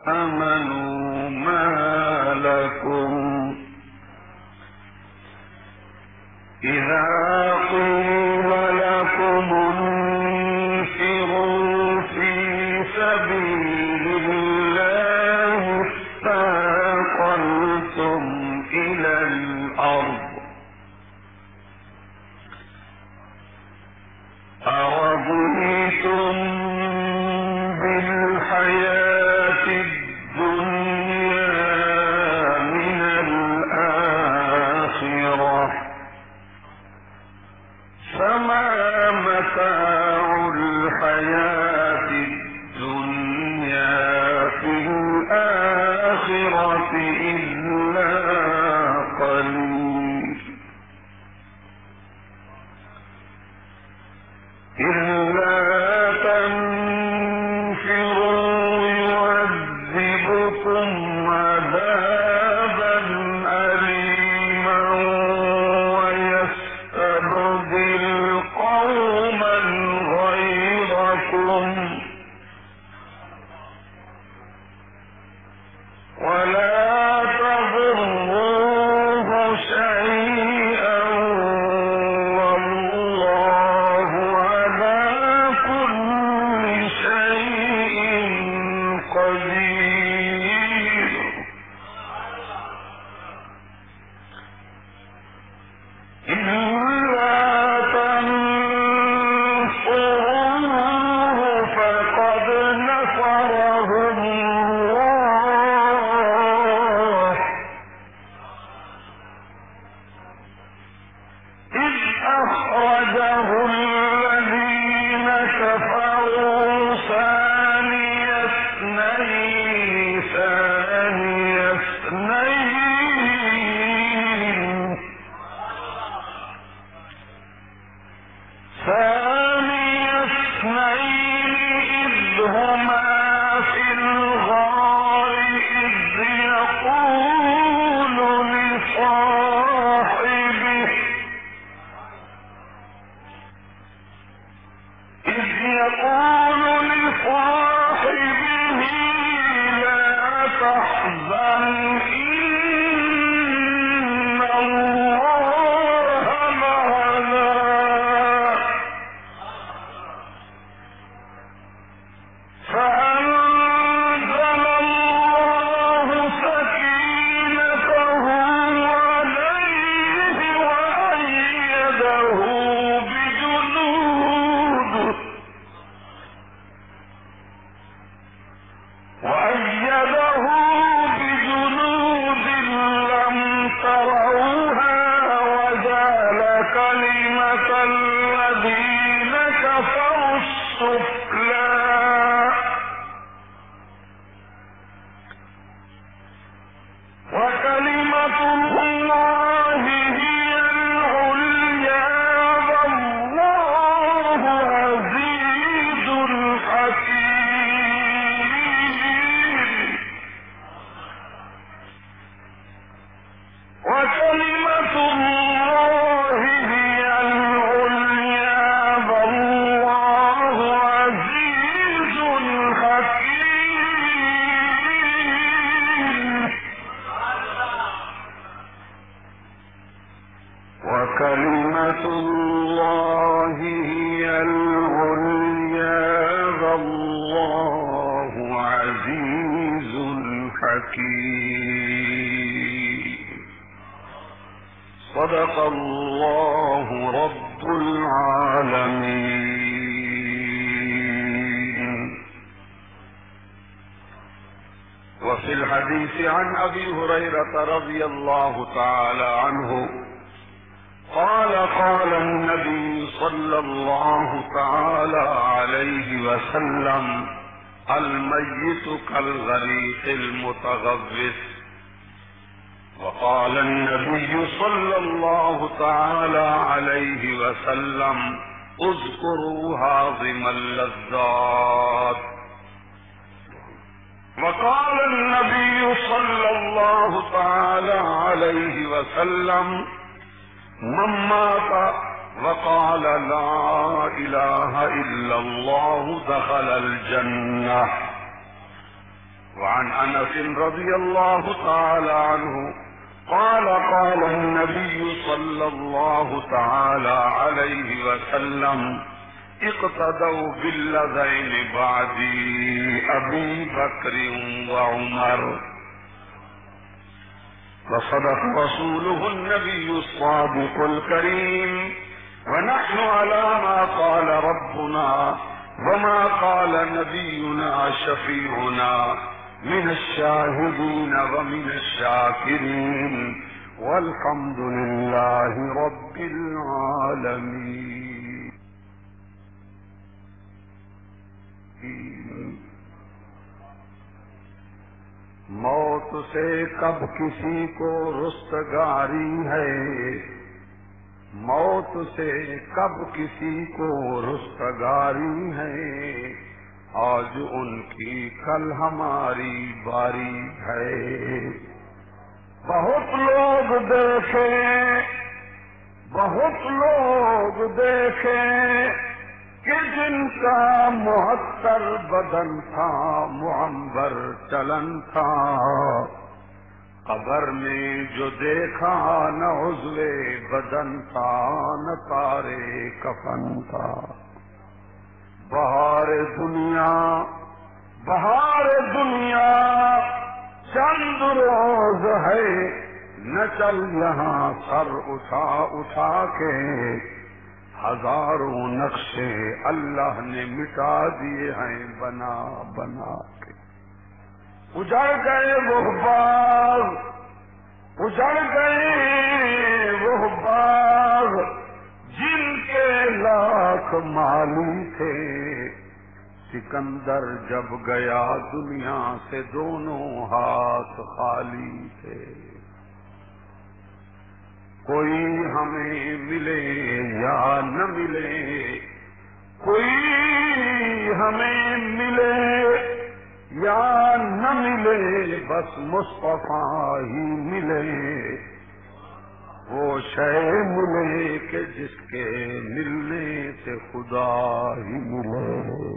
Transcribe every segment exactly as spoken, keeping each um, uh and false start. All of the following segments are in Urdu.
آمنوا ما لكم إذا قيل لكم انفروا في سبيل الله اثاقلتم إلى الأرض أرضيتم بالحياة الدنيا من الآخرة فما متاع الحياة الدنيا في الآخرة إلا قليل إلا تنفروا يعذبكم عذابا أليما ويستبدل قوما غيركم ولا تضروه شيئا والله على كل شيء قدير. إلا تنصروه فقد نصره الله إذ أخرجه الذين كفروا ثاني اثنين ثاني اثنين ثاني اثنين إذ هما في الغار إذ يقول لصاحبه إذ يقول لصاحبه لا تحزن إن الله معنا فأنزل الله سكينته عليه وأيده بجنود وأيده بجنود لم تروها وجعل كلمة الذين كفروا السفلى وكلمة الله هي العليا والله عزيز حكيم. وكلمة الله هي العليا والله عزيز حكيم. وكلمة الله هي العليا والله عزيز حكيم. صدق الله رب العالمين. وفي الحديث عن أبي هريرة رضي الله تعالى عنه قال قال النبي صلى الله تعالى عليه وسلم الميت كالغريق المتغوث. وقال النبي صلى الله تعالى عليه وسلم اذكروا هاضم اللذات. وقال النبي صلى الله تعالى عليه وسلم من مات وقال لا إله إلا الله دخل الجنة وعن انس رضي الله تعالى عنه قال قال النبي صلى الله تعالى عليه وسلم اقتدوا بالذين بعدي ابي بكر وعمر. وصدق رسوله النبي الصادق الكريم، ونحن على ما قال ربنا وما قال نبينا شفيعنا من الشاهدين ومن الشاكرين، والحمد لله رب العالمين. موت سے کب کسی کو رستگاری ہے، موت سے کب کسی کو رستگاری ہے، آج ان کی کل ہماری باری ہے. بہت لوگ دیکھے بہت لوگ دیکھے کہ جن کا معطر بدن تھا معنبر چلن تھا، قبر میں جو دیکھا نہ عضو بدن تھا نہ تارے کفن تھا. بہار دنیا بہار دنیا چند روز ہے، نہ چل یہاں سر اٹھا اٹھا کے، ہزاروں نقشے اللہ نے مٹا دیے ہیں بنا بنا کے. اجڑ گئے وہ باغ اجڑ گئے وہ باغ جن کے لاکھ مالی تھے، سکندر جب گیا دنیا سے دونوں ہاتھ خالی تھے. کوئی ہمیں ملے یا نہ ملے، کوئی ہمیں ملے یا نہ ملے، بس مصطفیٰ ہی ملے. وہ شے ملے کہ جس کے ملنے سے خدا ہی ملے.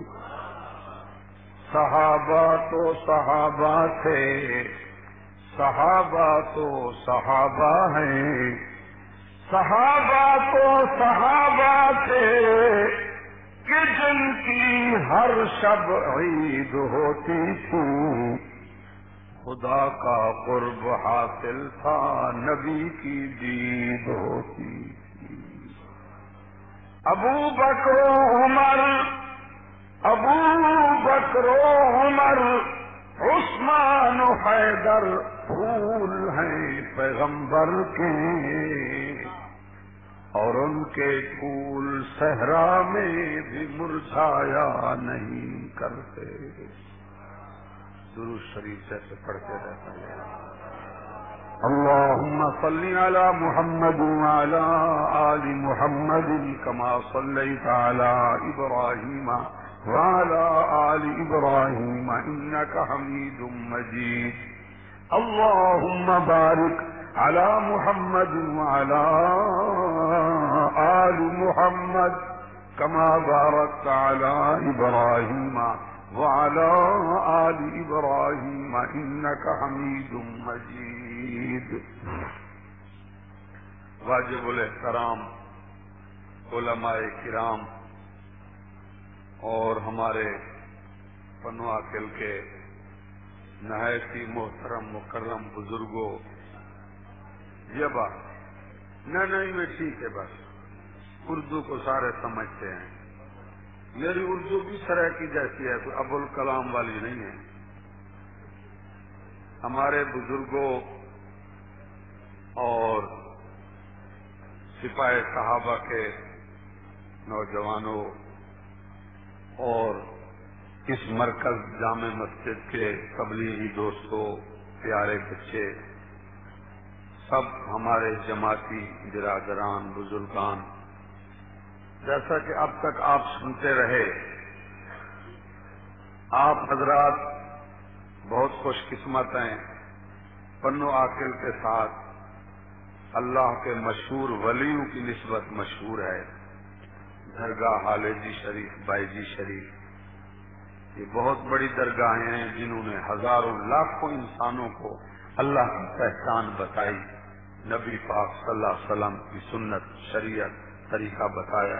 صحابہ تو صحابہ تھے، صحابہ تو صحابہ ہیں، صحابہ تو صحابہ تھے کہ جن کی ہر شب عید ہوتی تھی. خدا کا قرب حاصل تھا، نبی کی دید ہوتی تھی. ابو بکر و عمر ابو بکر و عمر عثمان و حیدر پھول ہیں پیغمبر کے، اور ان کے پھول صحرا میں بھی مرجھایا نہیں کرتے. درود شریف جیسے پڑھتے رہتے ہیں. اللهم صل على محمد وعلى آل محمد كما صليت على إبراهيم وعلى آل إبراهيم إنك حميد مجيد. اللهم بارك على محمد وعلى آل محمد كما باركت على إبراهيم وعلى آل إبراهيم إنك حميد مجيد. واجب الاحترام علماء کرام اور ہمارے فن و عقل کے نہایت ہی محترم مکرم بزرگوں، یہ بات نہ نہیں میں ٹھیک ہے، بس اردو کو سارے سمجھتے ہیں. میری اردو بھی سرح کی جیسی ہے، کوئی ابوالکلام والی نہیں ہے. ہمارے بزرگوں اور سپاہ صحابہ کے نوجوانوں اور اس مرکز جامع مسجد کے تبلیغی دوستوں، پیارے بچے، سب ہمارے جماعتی برادران بزرگان، جیسا کہ اب تک آپ سنتے رہے، آپ حضرات بہت خوش قسمت ہیں. فن و عقل کے ساتھ اللہ کے مشہور ولیوں کی نسبت مشہور ہے. درگاہ حالے جی شریف، بائی جی شریف، یہ بہت بڑی درگاہیں ہیں جنہوں نے ہزاروں لاکھوں انسانوں کو اللہ کی پہچان بتائی، نبی پاک صلی اللہ علیہ وسلم کی سنت، شریعت، طریقہ بتایا۔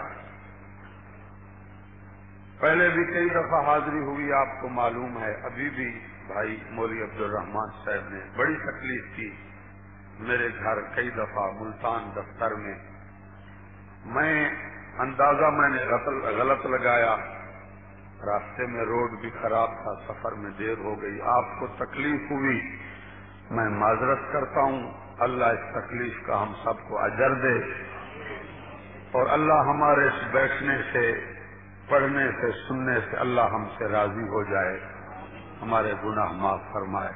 پہلے بھی کئی دفعہ حاضری ہوئی، آپ کو معلوم ہے۔ ابھی بھی بھائی مولوی عبد الرحمان صاحب نے بڑی تکلیف کی میرے گھر کئی دفعہ ملتان دفتر میں۔ میں اندازہ میں نے غلط لگایا، راستے میں روڈ بھی خراب تھا، سفر میں دیر ہو گئی، آپ کو تکلیف ہوئی، میں معذرت کرتا ہوں۔ اللہ اس تکلیف کا ہم سب کو اجر دے، اور اللہ ہمارے اس بیٹھنے سے، پڑھنے سے، سننے سے اللہ ہم سے راضی ہو جائے، ہمارے گناہ معاف فرمائے۔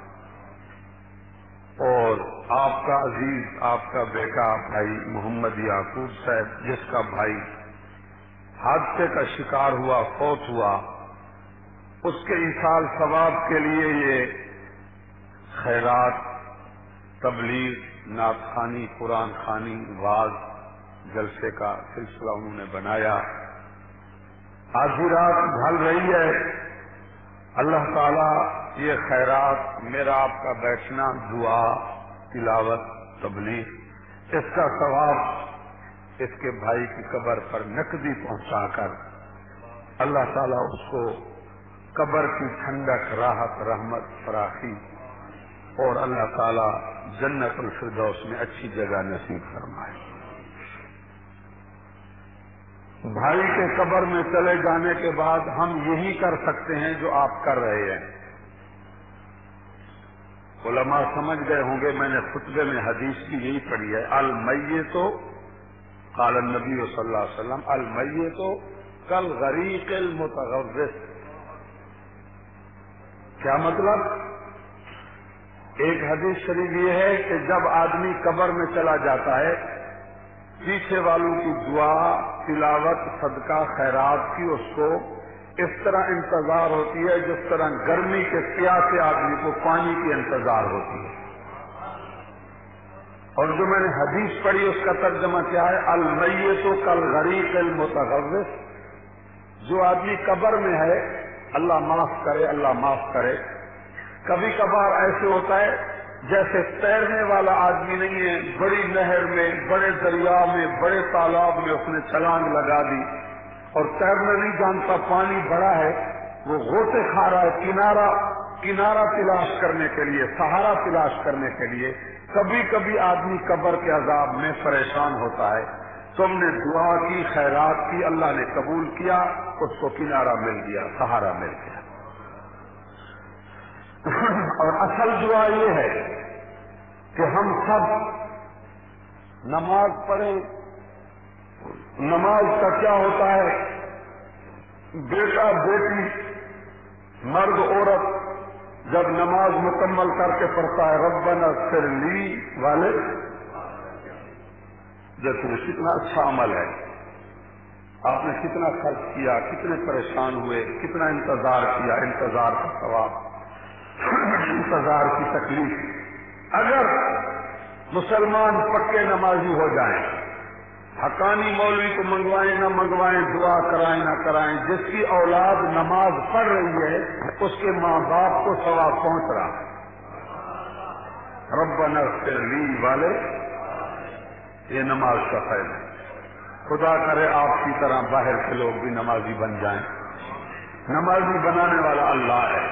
اور آپ کا عزیز، آپ کا بیٹا بھائی محمد یعقوب صاحب، جس کا بھائی حادثے کا شکار ہوا، فوت ہوا، اس کے ایصال ثواب کے لیے یہ خیرات، تبلیغ، نعت خوانی، قرآن خوانی، واعظ جلسے کا سلسلہ انہوں نے بنایا۔ آدھی رات ڈھل رہی ہے، اللہ تعالیٰ یہ خیرات، میرا آپ کا بیٹھنا، دعا، تلاوت، تبلیغ، اس کا ثواب اس کے بھائی کی قبر پر نقدی پہنچا کر اللہ تعالیٰ اس کو قبر کی ٹھنڈک، راحت، رحمت، فراخی، اور اللہ تعالیٰ جنت الفردوس میں اچھی جگہ نصیب فرمائے۔ بھائی کے قبر میں چلے جانے کے بعد ہم یہی کر سکتے ہیں جو آپ کر رہے ہیں۔ علماء سمجھ گئے ہوں گے، میں نے خطبے میں حدیث کی یہی پڑھی ہے، المیت قال النبی صلی اللہ علیہ وسلم المیت کالغریق المتغرق۔ کیا مطلب؟ ایک حدیث شریف یہ ہے کہ جب آدمی قبر میں چلا جاتا ہے، پیچھے والوں کی دعا، تلاوت، صدقہ، خیرات کی اس کو اس طرح انتظار ہوتی ہے جس طرح گرمی کے پیاسے آدمی کو پانی کی انتظار ہوتی ہے۔ اور جو میں نے حدیث پڑھی اس کا ترجمہ کیا ہے؟ المیت کالغریق المتغرق۔ جو آدمی قبر میں ہے، اللہ معاف کرے، اللہ معاف کرے، کبھی کبھار ایسے ہوتا ہے جیسے تیرنے والا آدمی نہیں ہے، بڑی نہر میں، بڑے دریا میں، بڑے تالاب میں اس نے چھلانگ لگا دی اور تیرنا نہیں جانتا، پانی بڑا ہے، وہ غوطے کھا رہا ہے کنارہ کنارہ تلاش کرنے کے لیے، سہارا تلاش کرنے کے لیے۔ کبھی کبھی آدمی قبر کے عذاب میں پریشان ہوتا ہے، تم نے دعا کی، خیرات کی، اللہ نے قبول کیا، اس کو کنارہ مل گیا، سہارا مل گیا۔ اور اصل دعا یہ ہے کہ ہم سب نماز پڑھیں۔ نماز کا کیا ہوتا ہے؟ بیٹا بیٹی، مرد عورت جب نماز مکمل کر کے پڑھتا ہے، ربنا اغفر لی والے، دیکھو کتنا اچھا عمل ہے، آپ نے کتنا خرچ کیا، کتنے پریشان ہوئے، کتنا انتظار کیا، انتظار کا ثواب، انتظار کی تکلیف۔ اگر مسلمان پکے نمازی ہو جائیں، حقانی مولوی کو منگوائیں نہ منگوائیں، دعا کرائیں نہ کرائیں، جس کی اولاد نماز پڑھ رہی ہے اس کے ماں باپ کو ثواب پہنچ رہا ہے۔ ربنا اغفر لی والے، یہ نماز کا فائدہ ہے۔ خدا کرے آپ کی طرح باہر کے لوگ بھی نمازی بن جائیں۔ نمازی بنانے والا اللہ ہے۔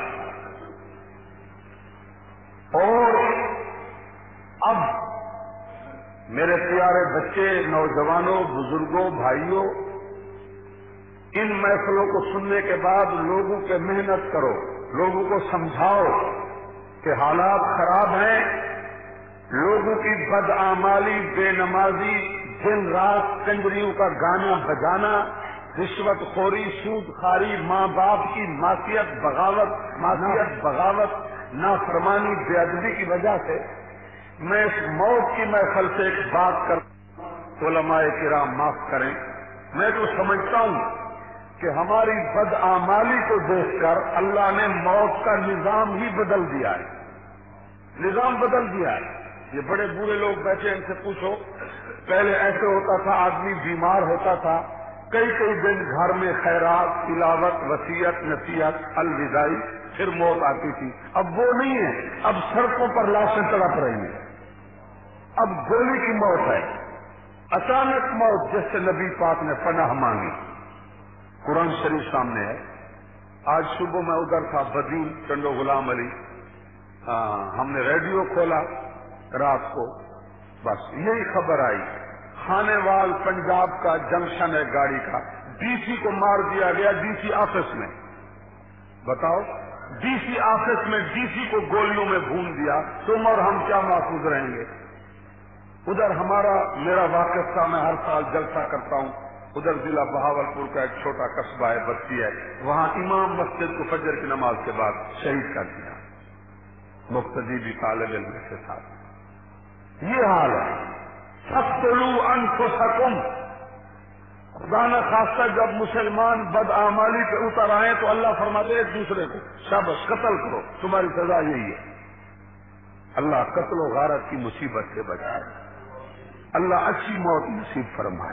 اور اب میرے پیارے بچے، نوجوانوں، بزرگوں، بھائیوں، ان محفلوں کو سننے کے بعد لوگوں کے محنت کرو، لوگوں کو سمجھاؤ کہ حالات خراب ہیں، لوگوں کی بدعمالی، بے نمازی، دن رات کنجریوں کا گانا بجانا، رشوت خوری، سود خواری، ماں باپ کی معصیت، بغاوت معصیت بغاوت نافرمانی، بے ادبی کی وجہ سے میں اس موت کی محفل سے ایک بات کر، علماء کرام معاف کریں، میں تو سمجھتا ہوں کہ ہماری بدعمالی کو دیکھ کر اللہ نے موت کا نظام ہی بدل دیا ہے، نظام بدل دیا ہے۔ یہ بڑے بوڑھے لوگ بیٹھے، ان سے پوچھو، پہلے ایسے ہوتا تھا، آدمی بیمار ہوتا تھا کئی کئی دن گھر میں خیرات، تلاوت، وصیت، نصیحت، الوداعی، پھر موت آتی تھی. اب وہ نہیں ہے. اب سڑکوں پر لاشیں تڑپ رہی ہیں. اب گولی کی موت ہے، اچانک موت، جس سے نبی پاک نے پناہ مانگی. قرآن شریف سامنے ہے. آج صبح میں ادھر تھا بدین چنڈو غلام علی، ہم نے ریڈیو کھولا رات کو، بس یہی خبر آئی، خانے وال پنجاب کا جنکشن ہے گاڑی کا، ڈی سی کو مار دیا گیا ڈی سی آفس میں. بتاؤ، ڈی سی آفس میں ڈی سی کو گولیوں میں بھون دیا. تم اور ہم کیا محفوظ رہیں گے؟ ادھر ہمارا میرا واقف تھا، میں ہر سال جلسہ کرتا ہوں. ادھر ضلع بہاولپور کا ایک چھوٹا قصبہ ہے، بستی ہے، وہاں امام مسجد کو فجر کی نماز کے بعد شہید کر دیا، مقتدی بھی طالب علم کے ساتھ. یہ حال ہے. فاقتلوا انفسکم. خدا نہ خاصہ جب مسلمان بدعمالی پہ اتر آئے تو اللہ فرماتے ایک دوسرے کو شاباش قتل کرو، تمہاری سزا یہی ہے. اللہ قتل و غارت کی مصیبت سے بچائے. اللہ اچھی موت نصیب فرمائے.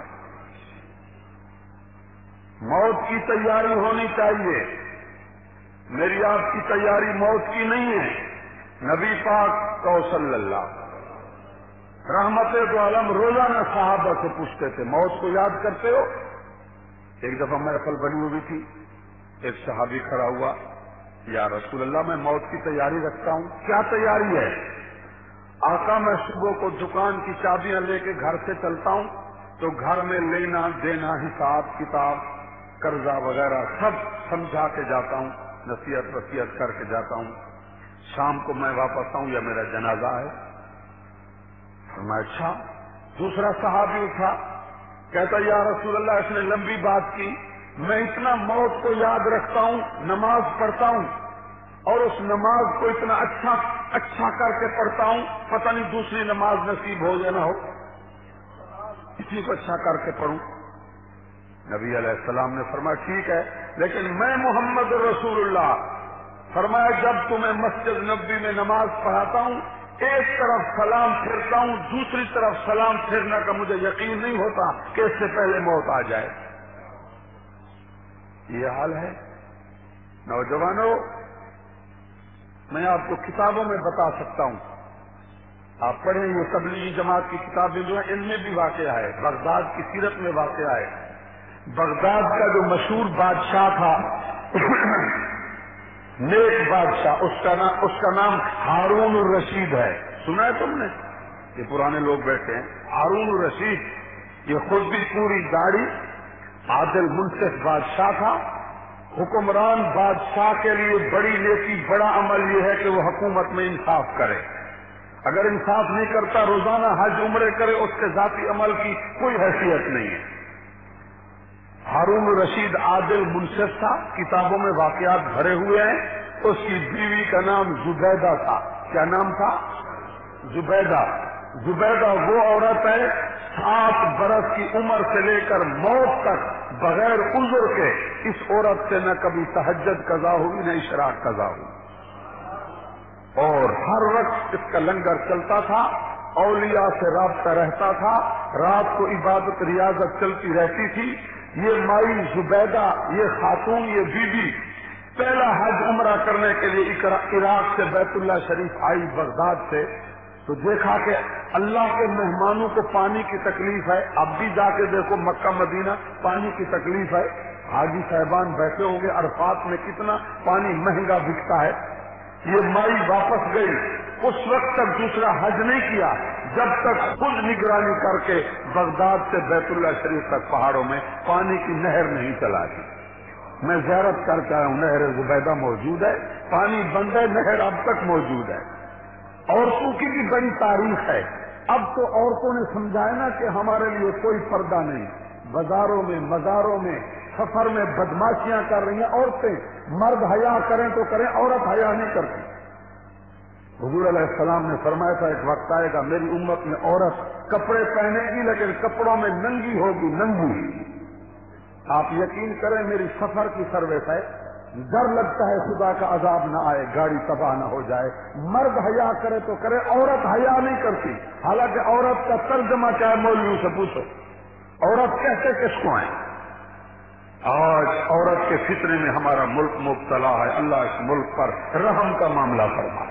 موت کی تیاری ہونی چاہیے. میری آپ کی تیاری موت کی نہیں ہے. نبی پاک تو صلی اللہ رحمت دو عالم روزانہ صحابہ سے پوچھتے تھے موت کو یاد کرتے ہو؟ ایک دفعہ محفل بنی ہوئی تھی، ایک صحابی کھڑا ہوا، یا رسول اللہ میں موت کی تیاری رکھتا ہوں. کیا تیاری ہے؟ آقا میں صبح کو دکان کی چابیاں لے کے گھر سے چلتا ہوں تو گھر میں لینا دینا، حساب کتاب، قرضہ وغیرہ سب سمجھا کے جاتا ہوں، نصیحت وصیت کر کے جاتا ہوں. شام کو میں واپس آؤں یا میرا جنازہ ہے. میں اچھا. دوسرا صحابی اٹھا، کہتا یا رسول اللہ اس نے لمبی بات کی، میں اتنا موت کو یاد رکھتا ہوں، نماز پڑھتا ہوں اور اس نماز کو اتنا اچھا اچھا کر کے پڑھتا ہوں، پتہ نہیں دوسری نماز نصیب ہو یا نہ ہو، اسی کو اچھا کر کے پڑھوں. نبی علیہ السلام نے فرمایا ٹھیک ہے، لیکن میں محمد رسول اللہ، فرمایا جب تمہیں مسجد نبوی میں نماز پڑھاتا ہوں ایک طرف سلام پھرتا ہوں، دوسری طرف سلام پھرنے کا مجھے یقین نہیں ہوتا کہ اس سے پہلے موت آ جائے. یہ حال ہے. نوجوانوں، میں آپ کو کتابوں میں بتا سکتا ہوں، آپ پڑھیں یہ تبلیغی جماعت کی کتابیں جو ہیں ان میں بھی واقعہ ہے، بغداد کی سیرت میں واقعہ ہے. بغداد کا جو مشہور بادشاہ تھا نیک بادشاہ، اس کا نام اس کا نام ہارون الرشید ہے. سنا ہے تم نے؟ یہ پرانے لوگ بیٹھے ہیں. ہارون الرشید یہ خود بھی پوری داڑھی، عادل منصف بادشاہ تھا. حکمران بادشاہ کے لیے بڑی نیکی، بڑا عمل یہ ہے کہ وہ حکومت میں انصاف کرے. اگر انصاف نہیں کرتا، روزانہ حج عمرے کرے، اس کے ذاتی عمل کی کوئی حیثیت نہیں ہے. ہارون الرشید عادل منصف تھا، کتابوں میں واقعات بھرے ہوئے ہیں. اس کی بیوی کا نام زبیدہ تھا. کیا نام تھا؟ زبیدہ. زبیدہ وہ عورت ہے سات برس کی عمر سے لے کر موت تک بغیر عذر کے اس عورت سے نہ کبھی تہجد قضا ہوئی نہ اشراق قضا ہوئی، اور ہر وقت اس کا لنگر چلتا تھا، اولیاء سے رابطہ رہتا تھا، رات کو عبادت ریاضت چلتی رہتی تھی. یہ مائی زبیدہ، یہ خاتون، یہ بی بی پہلا حج عمرہ کرنے کے لیے عراق سے بیت اللہ شریف آئی بغداد سے، تو دیکھا کہ اللہ کے مہمانوں کو پانی کی تکلیف ہے. اب بھی جا کے دیکھو مکہ مدینہ، پانی کی تکلیف ہے. حاجی صاحبان بیٹھے ہوں گے، عرفات میں کتنا پانی مہنگا بکتا ہے. یہ مائی واپس گئی، اس وقت تک دوسرا حج نہیں کیا جب تک خود نگرانی کر کے بغداد سے بیت اللہ شریف تک پہاڑوں میں پانی کی نہر نہیں چلا دی. میں زیارت کر کے آیا ہوں، نہر زبیدہ موجود ہے، پانی بند ہے، نہر اب تک موجود ہے. عورتوں کی بھی بڑی تاریخ ہے. اب تو عورتوں نے سمجھایا نا کہ ہمارے لیے کوئی پردہ نہیں. بازاروں میں، مزاروں میں، سفر میں بدماشیاں کر رہی ہیں عورتیں. مرد حیا کریں تو کریں، عورت حیا نہیں کرتی. حضور علیہ السلام نے فرمایا تھا ایک وقت آئے گا میری امت میں عورت کپڑے پہنے گی لیکن کپڑوں میں ننگی ہوگی، ننگی. آپ یقین کریں میری سفر کی سروس ہے، ڈر لگتا ہے خدا کا عذاب نہ آئے، گاڑی تباہ نہ ہو جائے. مرد حیا کرے تو کرے، عورت حیا نہیں کرتی. حالانکہ عورت کا ترجمہ کیا ہے؟ مولویوں سے پوچھو عورت کہتے کس کو ہیں. آج عورت کے فتنے میں ہمارا ملک مبتلا ہے، اللہ اس ملک پر رحم کا معاملہ فرمائے۔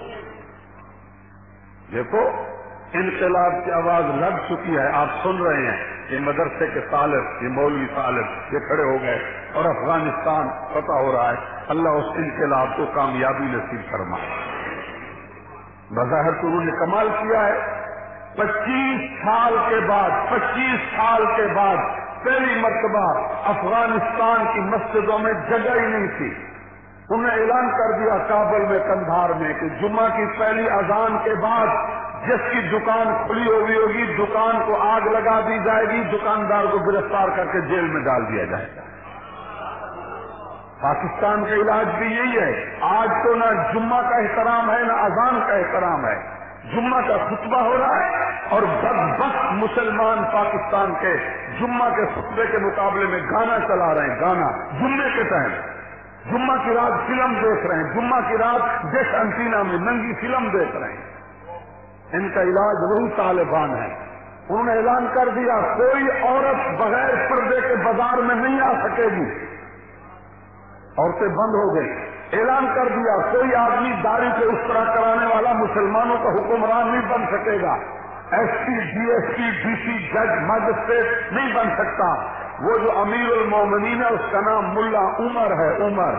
دیکھو انقلاب کی آواز لگ چکی ہے، آپ سن رہے ہیں، یہ مدرسے کے طالب، یہ مولوی طالب، یہ کھڑے ہو گئے اور افغانستان پتہ ہو رہا ہے۔ اللہ اس انقلاب کو کامیابی نصیب فرمائے۔ بظاہر تو انہوں نے کمال کیا ہے، پچیس سال کے بعد پچیس سال کے بعد پہلی مرتبہ افغانستان کی مسجدوں میں جگہ ہی نہیں تھی، انہوں نے اعلان کر دیا کابل میں، کندھار میں، کہ جمعہ کی پہلی اذان کے بعد جس کی دکان کھلی ہوئی ہوگی دکان کو آگ لگا دی جائے گی، دکاندار کو گرفتار کر کے جیل میں ڈال دیا جائے گا۔ پاکستان کا علاج بھی یہی ہے، آج تو نہ جمعہ کا احترام ہے نہ اذان کا احترام ہے، جمعہ کا خطبہ ہو رہا ہے اور بدبخت مسلمان پاکستان کے جمعہ کے خطبے کے مقابلے میں گانا چلا رہے ہیں، گانا جمعے کے ٹائم، جمعہ کی رات فلم دیکھ رہے ہیں، جمعہ کی رات ڈش انٹینا میں ننگی فلم دیکھ رہے ہیں۔ ان کا علاج وہی طالبان ہے، انہوں نے اعلان کر دیا کوئی عورت بغیر پردے کے بازار میں نہیں آ سکے گی، عورتیں بند ہو گئی۔ اعلان کر دیا کوئی آدمی داڑھی سے اس طرح کرانے والا مسلمانوں کا حکمران نہیں بن سکے گا، S P D S P D C جج مجسٹریٹ نہیں بن سکتا۔ وہ جو امیر المومنین ہے اس کا نام ملا عمر ہے، عمر،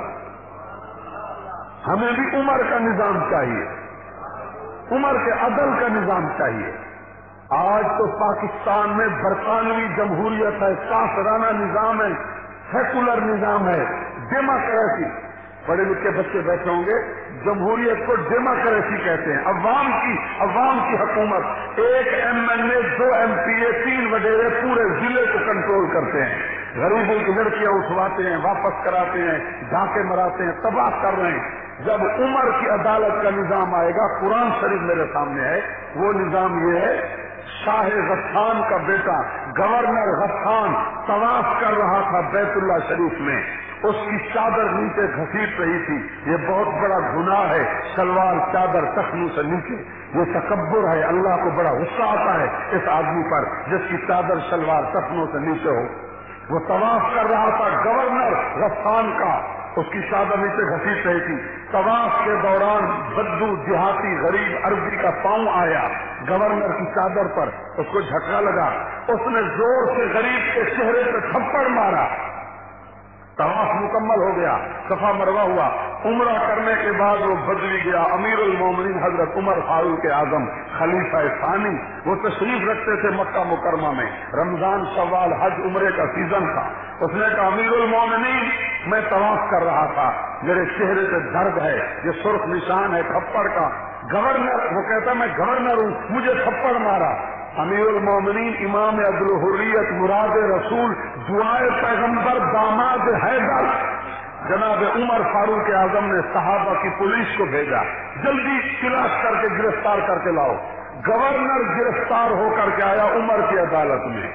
ہمیں بھی عمر کا نظام چاہیے، عمر کے عدل کا نظام چاہیے۔ آج تو پاکستان میں برطانوی جمہوریت ہے، کافرانہ نظام ہے، سیکولر نظام ہے، ڈیموکریسی، بڑے لکھے بچے بیٹھے ہوں گے، جمہوریت کو ڈیموکریسی کہتے ہیں، عوام کی عوام کی حکومت، ایک ایم ایل اے، دو ایم پی اے، تین وڈیرے پورے ضلع کو کنٹرول کرتے ہیں، غریبوں کی لڑکیاں اٹھواتے ہیں، واپس کراتے ہیں، ڈھاکے مراتے ہیں، تباہ کر رہے ہیں۔ جب عمر کی عدالت کا نظام آئے گا، قرآن شریف میرے سامنے ہے، وہ نظام یہ ہے، شاہ غسان کا بیٹا گورنر غسان طواف کر رہا تھا بیت اللہ شریف میں، اس کی چادر نیچے گھسیٹ رہی تھی، یہ بہت بڑا گناہ ہے، شلوار چادر ٹخنوں سے نیچے، یہ تکبر ہے، اللہ کو بڑا غصہ آتا ہے اس آدمی پر جس کی چادر شلوار ٹخنوں سے نیچے ہو۔ وہ طواف کر رہا تھا گورنر غسان کا، اس کی چادر نیچے گھسیٹ رہی تھی، طواف کے دوران بدو دیہاتی غریب عربی کا پاؤں آیا گورنر کی چادر پر، اس کو جھٹکا لگا، اس نے زور سے غریب کے چہرے پہ تھپڑ مارا، طواف مکمل ہو گیا، صفا مروا ہوا، عمرہ کرنے کے بعد وہ بدلی گیا، امیر المومنین حضرت عمر فاروق اعظم خلیفہ ثانی، وہ تشریف رکھتے تھے مکہ مکرمہ میں، رمضان شوال حج عمرے کا سیزن تھا، اس نے کہا امیر المومنین میں طواف کر رہا تھا، میرے چہرے پہ درد ہے، یہ سرخ نشان ہے تھپڑ کا، گورنر، وہ کہتا میں گورنر ہوں، مجھے تھپڑ مارا۔ امیر المومنین امام عدل و حریت مراد رسول دعائے پیغمبر داماد حیدر جناب عمر فاروق اعظم نے صحابہ کی پولیس کو بھیجا، جلدی تلاش کر کے گرفتار کر کے لاؤ۔ گورنر گرفتار ہو کر کے آیا عمر کی عدالت میں،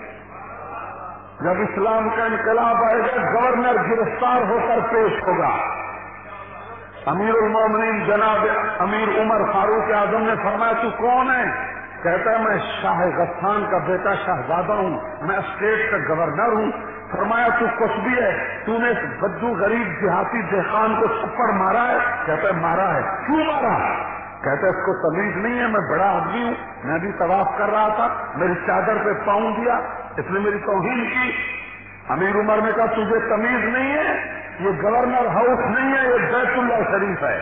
جب اسلام کا انقلاب آئے گا گورنر گرفتار ہو کر پیش ہوگا۔ امیر المومنین جناب امیر عمر فاروق اعظم نے فرمایا تو کون ہے؟ کہتا ہے میں شاہ غسان کا بیٹا شہزادہ ہوں، میں اسٹیٹ کا گورنر ہوں۔ فرمایا تو کچھ بھی ہے، تو نے اس بدو غریب دیہاتی دہقان کو تھپڑ مارا ہے؟ کہتا ہے مارا ہے۔ کیوں مارا؟ کہتا ہے اس کو تمیز نہیں ہے، میں بڑا آدمی ہوں، میں بھی طواف کر رہا تھا، میری چادر پہ پاؤں دیا، اس نے میری توہین کی۔ امیر عمر نے کہا تجھے تمیز نہیں ہے، یہ گورنر ہاؤس نہیں ہے، یہ بیت اللہ شریف ہے،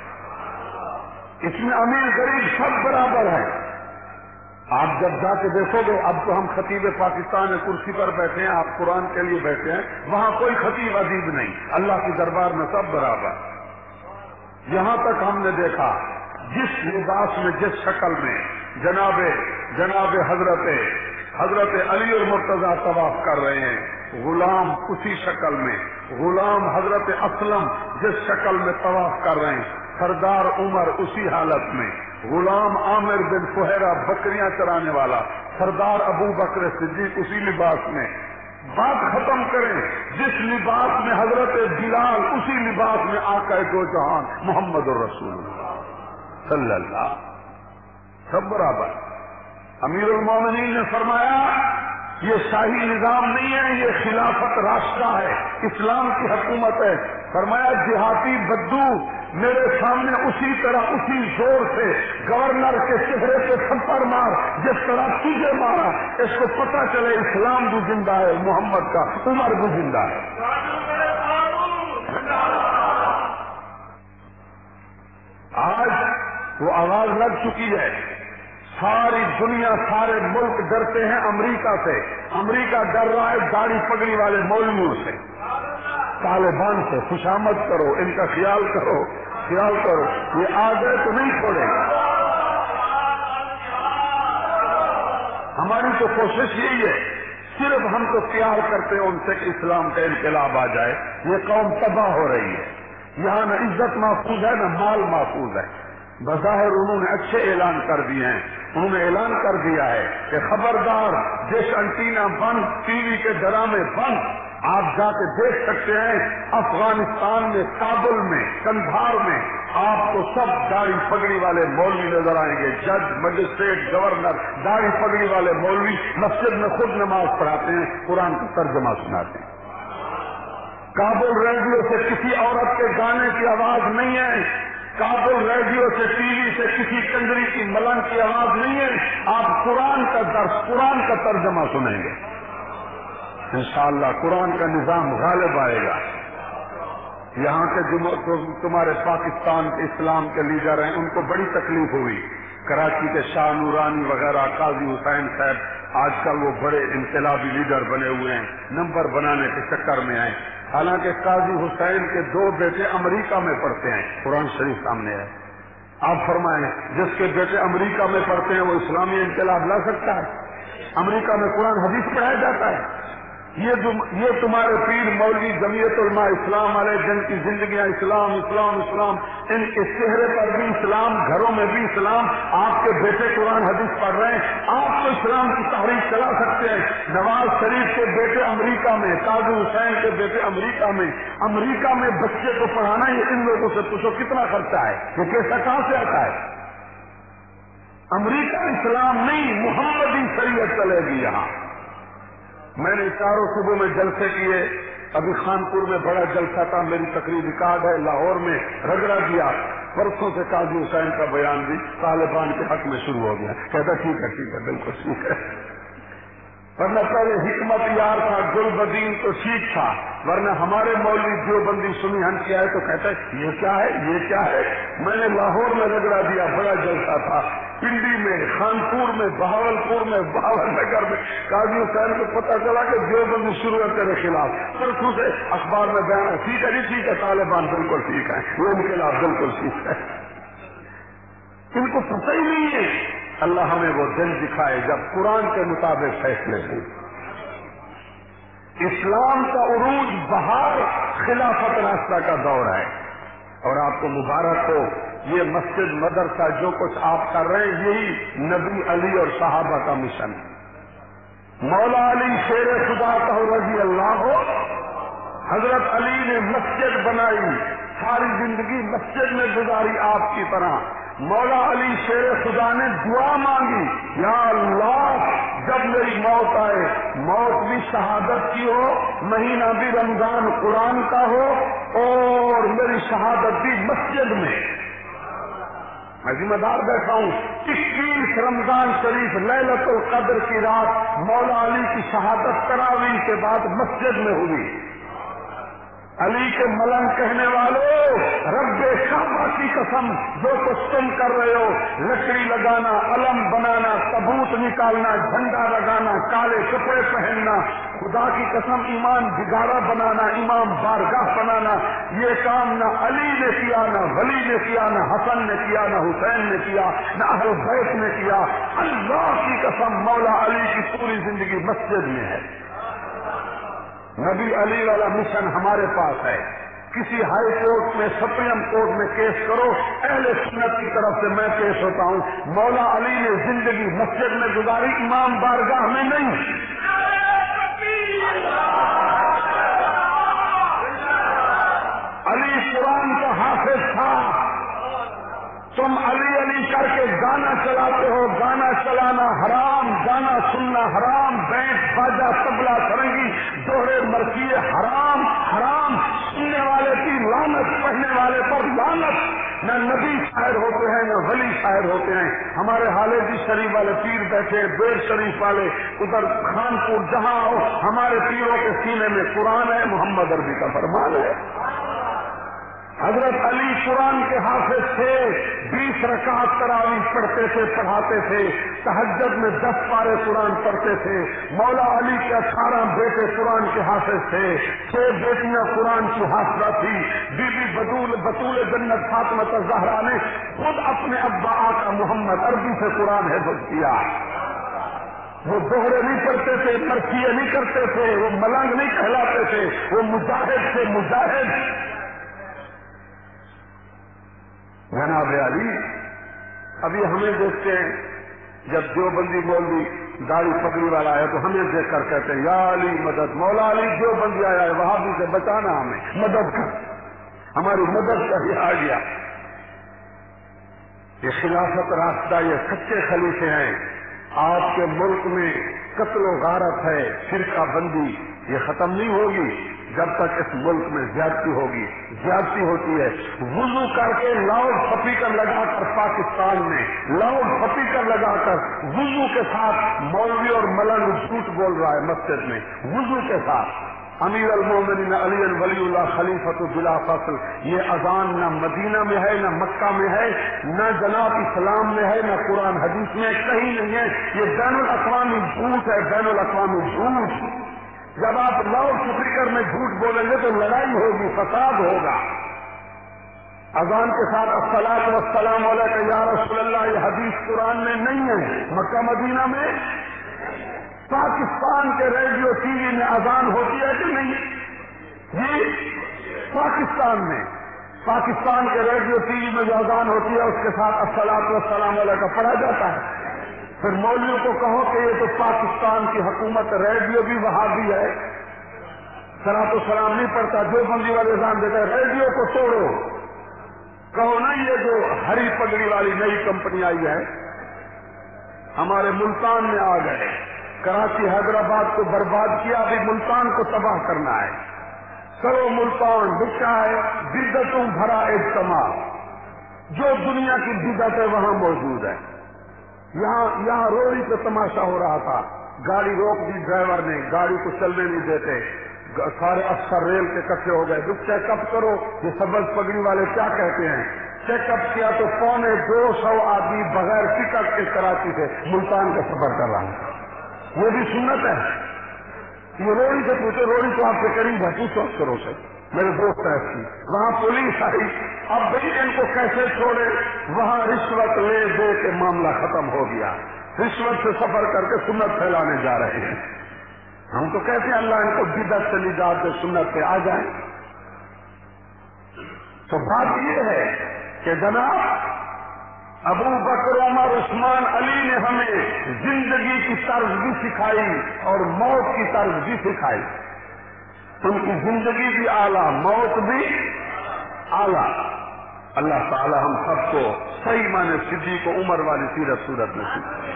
اس میں امیر غریب سب برابر ہیں۔ آپ جب جا کے دیکھو گے، اب تو ہم خطیب پاکستان ہے، کرسی پر بیٹھے ہیں، آپ قرآن کے لیے بیٹھے ہیں، وہاں کوئی خطیب عزیز نہیں، اللہ کی دربار میں سب برابر۔ یہاں تک ہم نے دیکھا جس لباس میں، جس شکل میں جناب جناب حضرت حضرت علی المرتضیٰ طواف کر رہے ہیں، غلام اسی شکل میں، غلام حضرت اسلم جس شکل میں طواف کر رہے ہیں، سردار عمر اسی حالت میں، غلام عامر بن فہیرہ بکریاں چرانے والا، سردار ابو بکر صدیق اسی لباس میں۔ بات ختم کریں، جس لباس میں حضرت بلال اسی لباس میں آقا دو جہان محمد الرسول اللہ صلی اللہ، سب برابر۔ امیر المومنین نے فرمایا یہ شاہی نظام نہیں ہے، یہ خلافت راستہ ہے، اسلام کی حکومت ہے۔ فرمایا دیہاتی بدو میرے سامنے اسی طرح اسی زور سے گورنر کے چہرے پہ تھپڑ مار جس طرح تجھے مارا، اس کو پتہ چلے اسلام بھی زندہ ہے، محمد کا عمر بھی زندہ ہے۔ آج وہ آواز لگ چکی ہے، ساری دنیا سارے ملک ڈرتے ہیں امریکہ سے، امریکہ ڈر رہا ہے داڑھی پگڑی والے مولویوں سے، طالبان سے۔ خوشامد کرو، ان کا خیال کرو، خیال کرو، یہ آ گئے تو نہیں چھوڑے گا۔ ہماری تو کوشش یہی ہے، صرف ہم تو پیار کرتے ہیں ان سے کہ اسلام کا انقلاب آ جائے۔ یہ قوم تباہ ہو رہی ہے، یہاں نہ عزت محفوظ ہے نہ مال محفوظ ہے۔ بظاہر انہوں نے اچھے اعلان کر دیے ہیں، انہوں نے اعلان کر دیا ہے کہ خبردار ڈش انٹینا بند، ٹی وی کے ڈرامے بند۔ آپ جا کے دیکھ سکتے ہیں افغانستان میں، کابل میں، کندھار میں آپ کو سب داڑھی پگڑی والے مولوی نظر آئیں گے، جج، مجسٹریٹ، گورنر، داڑھی پگڑی والے مولوی مسجد میں خود نماز پڑھاتے ہیں، قرآن کا ترجمہ سناتے ہیں۔ کابل ریڈیو سے کسی عورت کے گانے کی آواز نہیں ہے، کابل ریڈیو سے، ٹی وی سے کسی کنجری کی ملنگ کی آواز نہیں ہے، آپ قرآن کا درس، قرآن کا ترجمہ سنیں گے۔ انشاءاللہ قرآن کا نظام غالب آئے گا۔ یہاں کے جو تمہارے پاکستان کے اسلام کے لیڈر ہیں ان کو بڑی تکلیف ہوئی، کراچی کے شاہ نورانی وغیرہ، قاضی حسین صاحب آج کل وہ بڑے انقلابی لیڈر بنے ہوئے ہیں، نمبر بنانے کے چکر میں آئے، حالانکہ قاضی حسین کے دو بیٹے امریکہ میں پڑھتے ہیں، قرآن شریف سامنے ہے۔ آپ فرمائیں جس کے بیٹے امریکہ میں پڑھتے ہیں وہ اسلامی انقلاب لا سکتا ہے؟ امریکہ میں قرآن حدیث پڑھایا جاتا ہے۔ یہ یہ تمہارے پیر مولوی جمعیت علماء اسلام والے جن کی زندگیاں اسلام اسلام اسلام، ان کے چہرے پر بھی اسلام، گھروں میں بھی اسلام، آپ کے بیٹے قرآن حدیث پڑھ رہے ہیں، آپ تو اسلام کی تحریک چلا سکتے ہیں۔ نواز شریف کے بیٹے امریکہ میں، قاضی حسین کے بیٹے امریکہ میں، امریکہ میں بچے کو پڑھانا، یہ ان لوگوں سے پوچھو کتنا خرچہ ہے، یہ پیسہ کہاں سے آتا ہے؟ امریکہ اسلام نہیں، محمدی شریعت چلے گی یہاں۔ میں نے چاروں صوبوں میں جلسے کیے، ابھی خانپور میں بڑا جلسہ تھا، میری تقریر ریکارڈ ہے، لاہور میں رگڑا دیا، پرسوں سے قاضی حسین کا بیان بھی طالبان کے حق میں شروع ہو گیا، کہتا ٹھیک ہے ٹھیک ہے بالکل ٹھیک ہے، ورنہ پہلے حکمت یار تھا، گل بدین تو ٹھیک تھا، ورنہ ہمارے مولوی دیوبندی سنی ہن کیا ہے تو کہتا ہے یہ کیا ہے یہ کیا ہے۔ میں نے لاہور میں رگڑا دیا، بڑا جلسہ تھا، پنڈی میں، خانپور میں، بہاولپور میں، بہاول نگر میں، قاضی حسین کو پتہ چلا کہ دیوبندی شروع ہے تیرے خلاف، پرسوں سے اخبار میں بیان ہے، ٹھیک ہے جی ٹھیک ہے، طالبان بالکل ٹھیک ہے، وہ انقلاب بالکل ٹھیک ہے۔ ان کو پتہ ہی نہیں ہے۔ اللہ ہمیں وہ دن دکھائے جب قرآن کے مطابق فیصلے ہوں۔ اسلام کا عروج بہار خلافت راستہ کا دور ہے، اور آپ کو مبارک ہو، یہ مسجد مدرسہ جو کچھ آپ کر رہے ہیں یہی نبی علی اور صحابہ کا مشن ہے۔ مولا علی شیر خدا کا رضی اللہ ہو، حضرت علی نے مسجد بنائی، ساری زندگی مسجد میں گزاری آپ کی طرح۔ مولا علی شیر خدا نے دعا مانگی، یا اللہ جب میری موت آئے، موت بھی شہادت کی ہو، مہینہ بھی رمضان قرآن کا ہو، اور میری شہادت بھی مسجد میں۔ میں ذمہ دار بیٹھا ہوں، اکیس رمضان شریف لیلۃ القدر کی رات مولا علی کی شہادت تراویح کے بعد مسجد میں ہوئی۔ علی کے ملنگ کہنے والوں، رب کعبہ کی قسم جو کچھ تم کر رہے ہو، لکڑی لگانا، علم بنانا، تابوت نکالنا، جھنڈا لگانا، کالے کپڑے پہننا، خدا کی قسم ایمان بگاڑا بنانا، امام بارگاہ بنانا، یہ کام نہ علی نے کیا، نہ ولی نے کیا، نہ حسن نے کیا، نہ حسین نے کیا، نہ اہل بیت نے کیا۔ اللہ کی قسم مولا علی کی پوری زندگی مسجد میں ہے۔ نبی علی والا مشن ہمارے پاس ہے۔ کسی ہائی کورٹ میں، سپریم کورٹ میں کیس کرو، اہل سنت کی طرف سے میں پیش ہوتا ہوں، مولا علی نے زندگی مسجد میں گزاری، امام بارگاہ میں نہیں۔ علی قرآن کا حافظ تھا تو تم علی علی کر کے گانا چلاتے ہو، گانا چلانا حرام، گانا سننا حرام، بینڈ باجا تبلا سرنگی دوہرے مرثیے حرام حرام، سننے والے کی لعنت، پڑھنے والے پر لعنت۔ نہ نبی شاعر ہوتے ہیں نہ ولی شاعر ہوتے ہیں۔ ہمارے حالے جی شریف والے پیر بیٹھے، بیر شریف والے ادھر خانپور، جہاں ہو ہمارے پیروں کے سینے میں قرآن ہے، محمد عربی کا فرمان ہے۔ حضرت علی قرآن کے حافظ تھے، بیس رکعت تراویح پڑھتے تھے، پڑھاتے تھے، تہجد میں دس پارے قرآن پڑھتے تھے۔ مولا علی کے اٹھارہ بیٹے قرآن کے حافظ تھے، چھ بیٹیاں قرآن کی حافظہ تھی۔ بی بی بطول بطول جنت فاطمہ الزہرا نے خود اپنے ابا آقا محمد عربی سے قرآن حفظ کیا۔ وہ دوہرے نہیں کرتے تھے، مرثیے نہیں کرتے تھے، وہ ملنگ نہیں کہلاتے تھے، وہ مجاہد تھے، مجاہد۔ جناب علی ابھی ہمیں دیکھتے ہیں، جب دیوبندی مولوی داڑھی پگڑی والا آیا تو ہمیں دیکھ کر کہتے ہیں یا علی مدد، مولا علی دیوبندی آیا ہے، وہابی سے بچانا، ہمیں مدد کر، ہماری مدد کا ہی آ گیا۔ یہ خلافت راستہ، یہ سچے خلیفے ہیں۔ آپ کے ملک میں قتل و غارت ہے، فرقہ بندی، یہ ختم نہیں ہوگی جب تک اس ملک میں زیادتی ہوگی، زیادتی ہوتی ہے۔ وضو کر کے لاؤڈ اسپیکر لگا کر پاکستان میں لاؤڈ اسپیکر لگا کر وضو کے ساتھ مولوی اور ملنگ جھوٹ بول رہا ہے مسجد میں، وضو کے ساتھ۔ امیر المومنین علی ولی اللہ خلیفۃ بلا فصل، یہ اذان نہ مدینہ میں ہے، نہ مکہ میں ہے، نہ جناب اسلام میں ہے، نہ قرآن حدیث میں، کہیں نہیں ہے۔ یہ بین الاقوامی جھوٹ ہے، بین الاقوامی جھوٹ۔ جب آپ لاؤڈ اسپیکر میں جھوٹ بولیں گے تو لڑائی ہوگی، فساد ہوگا۔ اذان کے ساتھ الصلاۃ والسلام علیک یا رسول اللہ، یہ حدیث قرآن میں نہیں ہے، مکہ مدینہ میں۔ پاکستان کے ریڈیو ٹی وی میں اذان ہوتی ہے کہ نہیں؟ جی پاکستان میں، پاکستان کے ریڈیو ٹی وی میں جو اذان ہوتی ہے اس کے ساتھ الصلاۃ والسلام علیک کا پڑھا جاتا ہے۔ پھر مولویوں کو کہو کہ یہ تو پاکستان کی حکومت، ریڈیو بھی وہابی ہے، صلاۃ والسلام نہیں پڑھتا، جو بندی والے اذان دیتا ہے، ریڈیو کو توڑو، کہو نا یہ جو ہری پگڑی والی نئی کمپنی آئی ہے ہمارے ملتان میں آ گئے، کراچی حیدرآباد کو برباد کیا، ابھی ملتان کو تباہ کرنا ہے۔ کرو ملتان بچا ہے، بدعتوں بھرا اجتماع، جو دنیا کی بدعت ہے وہاں موجود ہے۔ یہاں یہاں روڑی پہ تماشا ہو رہا تھا، گاڑی روک دی ڈرائیور نے، گاڑی کو چلنے نہیں دیتے، سارے افسر ریل کے اکٹھے ہو گئے، دکھ چیک اپ کرو یہ سبز پگڑی والے کیا کہتے ہیں۔ چیک اپ کیا تو پونے دو سو آدمی بغیر ٹکٹ کے کراچی سے ملتان کا سفر کر رہا ہے۔ وہ بھی سنت ہے۔ یہ روڑی سے پوچھو، روڑی تو آپ کے قریب ہے، پوچھو کرو سے، میرے دوست ہے کی، وہاں پولیس آئی، اب بھائی ان کو کیسے چھوڑے، وہاں رشوت لے دے کے معاملہ ختم ہو گیا، رشوت سے سفر کر کے سنت پھیلانے جا رہے ہیں۔ ہم تو کہتے ہیں اللہ ان کو بدعت سے نجات دے، سنت پہ آ جائیں۔ تو بات یہ ہے کہ جناب ابو بکر عمر عثمان علی نے ہمیں زندگی کی طرز بھی سکھائی اور موت کی طرز بھی سکھائی۔ ان کی زندگی بھی اعلیٰ، موت بھی اعلیٰ۔ اللہ تعالی ہم سب کو صحیح معنی صدیق و عمر والی سیرت صورت میں سکھائے۔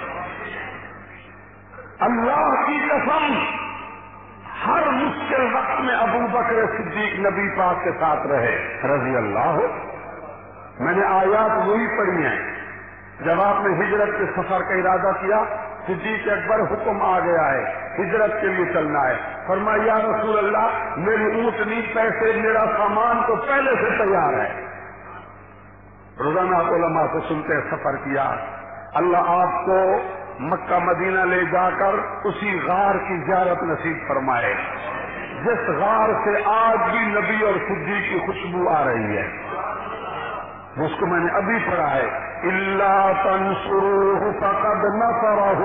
اللہ کی قسم ہر مشکل وقت میں ابو بکر صدیق نبی پاک کے ساتھ رہے رضی اللہ۔ میں نے آیات وہی پڑھی ہیں، جب آپ نے ہجرت کے سفر کا ارادہ کیا، صدیق اکبر حکم آ گیا ہے ہجرت کے لیے چلنا ہے، فرمایا یا رسول اللہ میری اونٹنی، پیسے، میرا سامان تو پہلے سے تیار ہے۔ روزانہ علماء سے سنتے سفر کیا، اللہ آپ کو مکہ مدینہ لے جا کر اسی غار کی زیارت نصیب فرمائے جس غار سے آج بھی نبی اور صدیق کی خوشبو آ رہی ہے، جس کو میں نے ابھی پڑھا ہے، الا تنصروه فقد نصره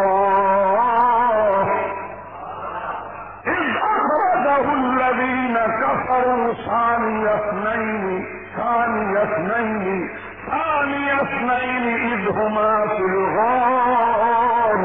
الله اذ اخرجه الذين كفروا ثاني اثنين ثاني اثنين ثاني اثنين اذ هما في الغار۔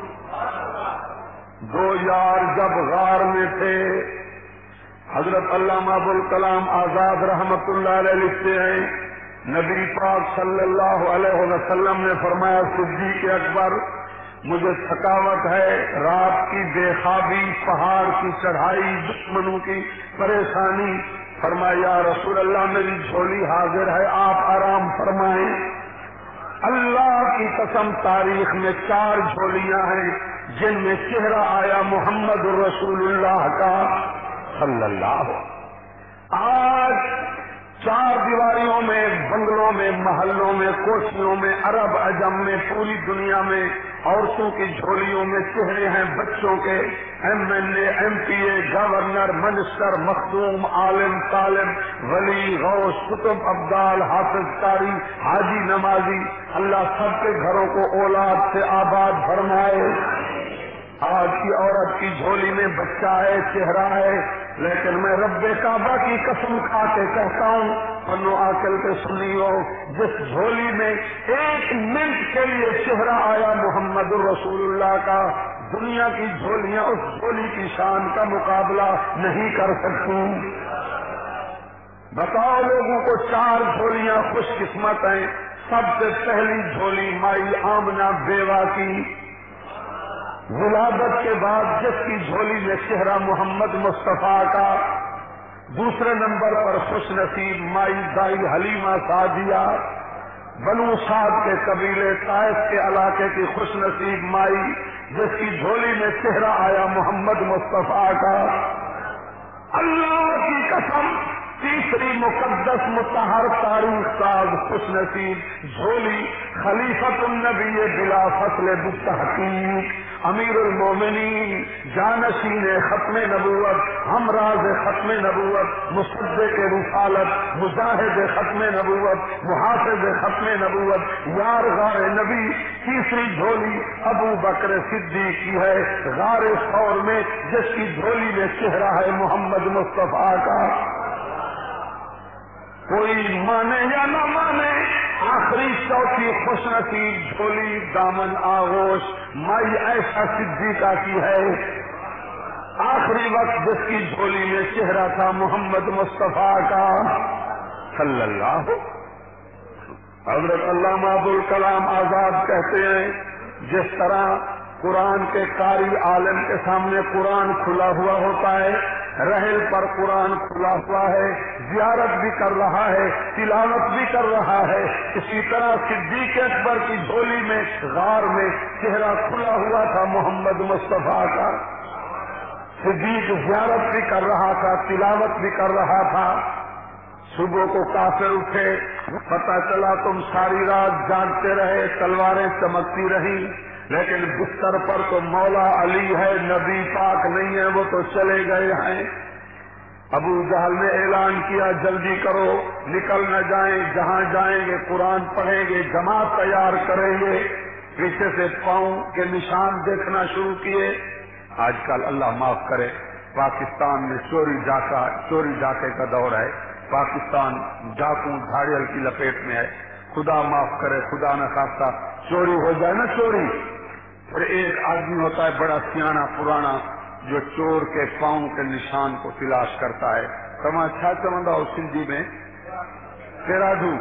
دو یار جب غار میں تھے، حضرت علامہ ابوالکلام آزاد رحمت اللہ علیہ لکھتے ہیں نبی پاک صلی اللہ علیہ وسلم نے فرمایا صدیق اکبر مجھے تھکاوٹ ہے، رات کی بے خوابی، پہاڑ کی چڑھائی، دشمنوں کی پریشانی. فرمایا یا رسول اللہ میری جھولی حاضر ہے، آپ آرام فرمائیں. اللہ کی قسم تاریخ میں چار جھولیاں ہیں جن میں چہرہ آیا محمد رسول اللہ کا صلی اللہ. آج چار دیواریوں میں، بنگلوں میں، محلوں میں، کوٹھیوں میں، عرب عجم میں، پوری دنیا میں عورتوں کی جھولیوں میں چہرے ہیں بچوں کے، M L A, M P A, governor, minister, مخدوم، عالم، طالب، ولی، غوث، قطب، ابدال، حافظ، قاری، حاجی، نمازی. اللہ سب کے گھروں کو اولاد سے آباد فرمائے. آج کی عورت کی جھولی میں بچہ ہے، چہرہ ہے، لیکن میں رب کعبہ کی قسم کھا کے کہتا ہوں پنو آکل کے سنیو، جس جھولی میں ایک منٹ کے لیے چہرہ آیا محمد رسول اللہ کا، دنیا کی جھولیاں اس جھولی کی شان کا مقابلہ نہیں کر سکتی. بتاؤ لوگوں کو چار جھولیاں خوش قسمت ہیں. سب سے پہلی جھولی مائی آمنہ بیوہ کی، ولادت کے بعد جس کی جھولی میں چہرہ محمد مصطفیٰ کا. دوسرے نمبر پر خوش نصیب مائی دائی حلیمہ سعدیہ، بنو سعد کے قبیلے طائف کے علاقے کی خوش نصیب مائی جس کی جھولی میں چہرہ آیا محمد مصطفیٰ کا. اللہ کی قسم تیسری مقدس مطہر تاریخ ساز خوش نصیب جھولی خلیفۃ النبی بلا فصل بالتحقیق، امیر المومنین، جانشین ختم نبوت، ہمراز ختم نبوت، مصدق رسالت، مجاہد ختم نبوت، محافظ ختم نبوت، یار غار نبی. تیسری جھولی ابو بکر صدیق کی ہے غار ثور میں جس کی جھولی میں چہرہ ہے محمد مصطفیٰ کا. کوئی مانے یا نہ مانے، آخری چوتھی خوش نصیب جھولی دامن آغوش مائی عائشہ صدیقہ کی ہے. آخری وقت جس کی جھولی میں چہرہ تھا محمد مصطفیٰ کا صلی اللہ. حضرت علامہ ابوالکلام آزاد کہتے ہیں جس طرح قرآن کے قاری عالم کے سامنے قرآن کھلا ہوا ہوتا ہے، رحل پر قرآن کھلا ہوا ہے، زیارت بھی کر رہا ہے، تلاوت بھی کر رہا ہے، اسی طرح صدیق اکبر کی جھولی میں غار میں چہرہ کھلا ہوا تھا محمد مصطفیٰ کا. صدیق زیارت بھی کر رہا تھا، تلاوت بھی کر رہا تھا. صبح کو کافر اٹھے، پتہ چلا تم ساری رات جاگتے رہے، تلواریں چمکتی رہی، لیکن بستر پر تو مولا علی ہے، نبی پاک نہیں ہے، وہ تو چلے گئے ہیں. ابو جہل نے اعلان کیا جلدی کرو، نکل نہ جائیں، جہاں جائیں گے قرآن پڑھیں گے، جماعت تیار کریں گے. پیچھے سے پاؤں کے نشان دیکھنا شروع کیے. آج کل اللہ معاف کرے پاکستان میں چوری ڈاکہ چوری ڈاکے کا دور ہے، پاکستان ڈاکوں دھاڑیل کی لپیٹ میں ہے. خدا معاف کرے، خدا نہ خواستہ چوری ہو جائے نا چوری، پھر ایک آدمی ہوتا ہے بڑا سیانا پرانا جو چور کے پاؤں کے نشان کو تلاش کرتا ہے. تمام اچھا چمندا ہو سندھی میں پیراڈو،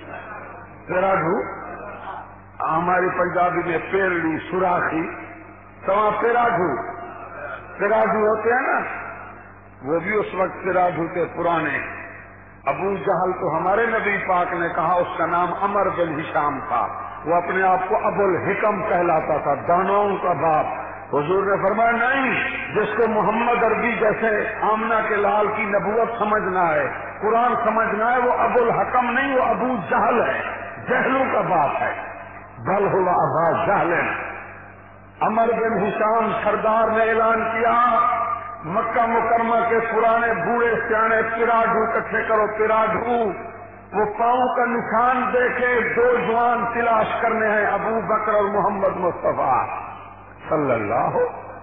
پیراڈو ہماری پنجابی میں پیرڑی، سوراخی، تمام پیراڈو پیراڈو ہوتے ہیں نا، وہ بھی اس وقت پیراڈو کے پرانے. ابو جہل تو ہمارے نبی پاک نے کہا اس کا نام عمر بن ہشام تھا، وہ اپنے آپ کو ابو الحکم کہلاتا تھا، دانوں کا باپ. حضور نے فرمایا نہیں، جس کو محمد عربی جیسے آمنہ کے لال کی نبوت سمجھنا ہے، قرآن سمجھنا ہے، وہ ابو الحکم نہیں، وہ ابو جہل ہے، جہلوں کا باپ ہے. بل ہوا ابا جہل. عمر بن ہشام سردار نے اعلان کیا مکہ مکرمہ کے پرانے بوڑھے سیانے پیراڈو اکٹھے کرو، پیراڈو. وہ پاؤں کا نشان دیکھے دو جوان تلاش کرنے ہیں، ابو بکر اور محمد مصطفیٰ صلی اللہ.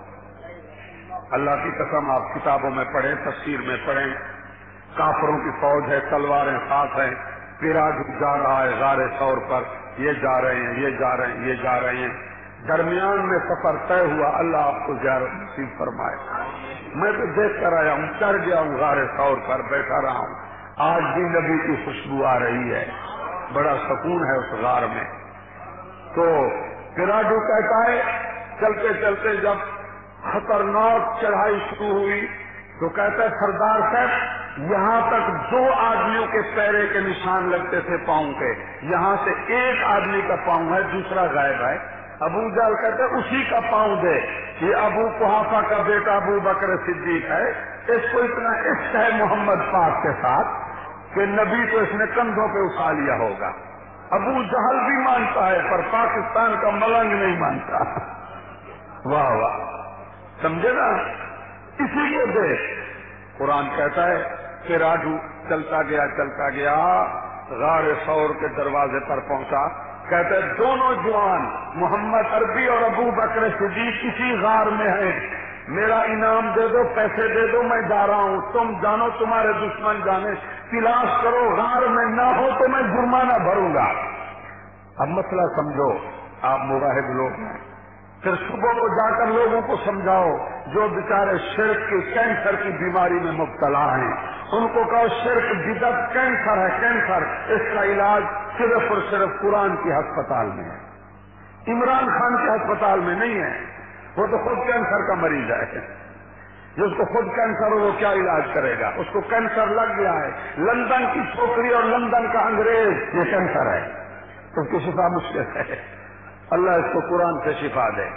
اللہ کی قسم آپ کتابوں میں پڑھیں، تفسیر میں پڑھیں، کافروں کی فوج ہے، تلواریں ساتھ ہیں، پیراڈو جا رہا ہے غار ثور پر، یہ جا رہے ہیں، یہ جا رہے ہیں، یہ جا رہے ہیں. درمیان میں سفر طے ہوا، اللہ آپ کو زیارت نصیب فرمائے. میں تو دیکھ کر آیا ہوں، چڑھ گیا ہوں غار ثور پر، بیٹھا رہا ہوں. آج بھی نبی کی خوشبو آ رہی ہے. بڑا سکون ہے اس غار میں. تو کراڈو کہتا ہے چلتے چلتے جب خطرناک چڑھائی شروع ہوئی تو کہتا ہے سردار صاحب یہاں تک دو آدمیوں کے پیرے کے نشان لگتے تھے پاؤں کے, یہاں سے ایک آدمی کا پاؤں ہے, دوسرا غائب ہے. ابو جہل کہتے ہیں اسی کا پاؤں دے, یہ ابو قحافہ کا بیٹا ابو بکر صدیق ہے, اس کو اتنا عشق ہے محمد پاک کے ساتھ کہ نبی تو اس نے کندھوں پہ اٹھا لیا ہوگا. ابو جہل بھی مانتا ہے پر پاکستان کا ملنگ نہیں مانتا. واہ واہ, سمجھے نا, اسی کو دے. قرآن کہتا ہے کہ راجو چلتا گیا چلتا گیا غار ثور کے دروازے پر پہنچا. کہتے ہیں دونوں جوان محمد عربی اور ابو بکر صدیق کسی غار میں ہیں, میرا انعام دے دو, پیسے دے دو, میں جا رہا ہوں, تم جانو تمہارے دشمن جانے, تلاش کرو, غار میں نہ ہو تو میں جرمانہ بھروں گا. اب مسئلہ سمجھو, آپ مراہد لوگ ہیں, پھر صبح کو جا کر لوگوں کو سمجھاؤ جو بیچارے شرک کی کینسر کی بیماری میں مبتلا ہیں, ان کو کہو شرک بدعت کینسر ہے, کینسر اس کا علاج صرف اور صرف قرآن کی ہسپتال میں ہے, عمران خان کے ہسپتال میں نہیں ہے. وہ تو خود کینسر کا مریض ہے, جس کو خود کینسر ہو وہ کیا علاج کرے گا, اس کو کینسر لگ گیا ہے. لندن کی چھوکری اور لندن کا انگریز یہ کینسر ہے, تو اس کی شفا مشکل ہے. اللہ اس کو قرآن سے شفا دے.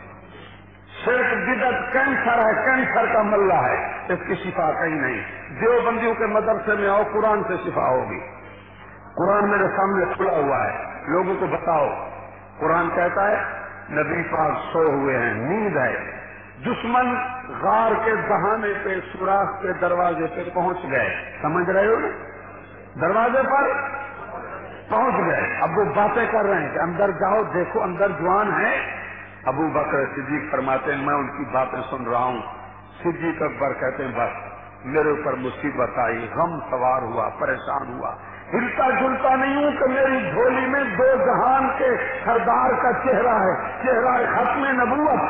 صرف بدعت کینسر ہے, کینسر کا ملہ ہے, اس کی شفا کہیں نہیں. دیوبندیوں کے مدرسے میں آؤ, قرآن سے شفا ہوگی. قرآن میرے سامنے کھلا ہوا ہے, لوگوں کو بتاؤ. قرآن کہتا ہے نبی پاک سو ہوئے ہیں, نیند ہے, دشمن غار کے دہانے پہ سوراخ کے دروازے پہ پہنچ گئے, سمجھ رہے ہو نا, دروازے پر پہنچ گئے. اب وہ باتیں کر رہے ہیں کہ اندر جاؤ دیکھو اندر جوان ہے. ابو بکر صدیق فرماتے ہیں میں ان کی باتیں سن رہا ہوں. صدیق اکبر کہتے ہیں بس میرے اوپر مصیبت آئی, غم سوار ہوا, پریشان ہوا, ہلتا جلتا نہیں ہوں کہ میری جھولی میں دو جہان کے سردار کا چہرہ ہے, چہرہ ختم نبوت.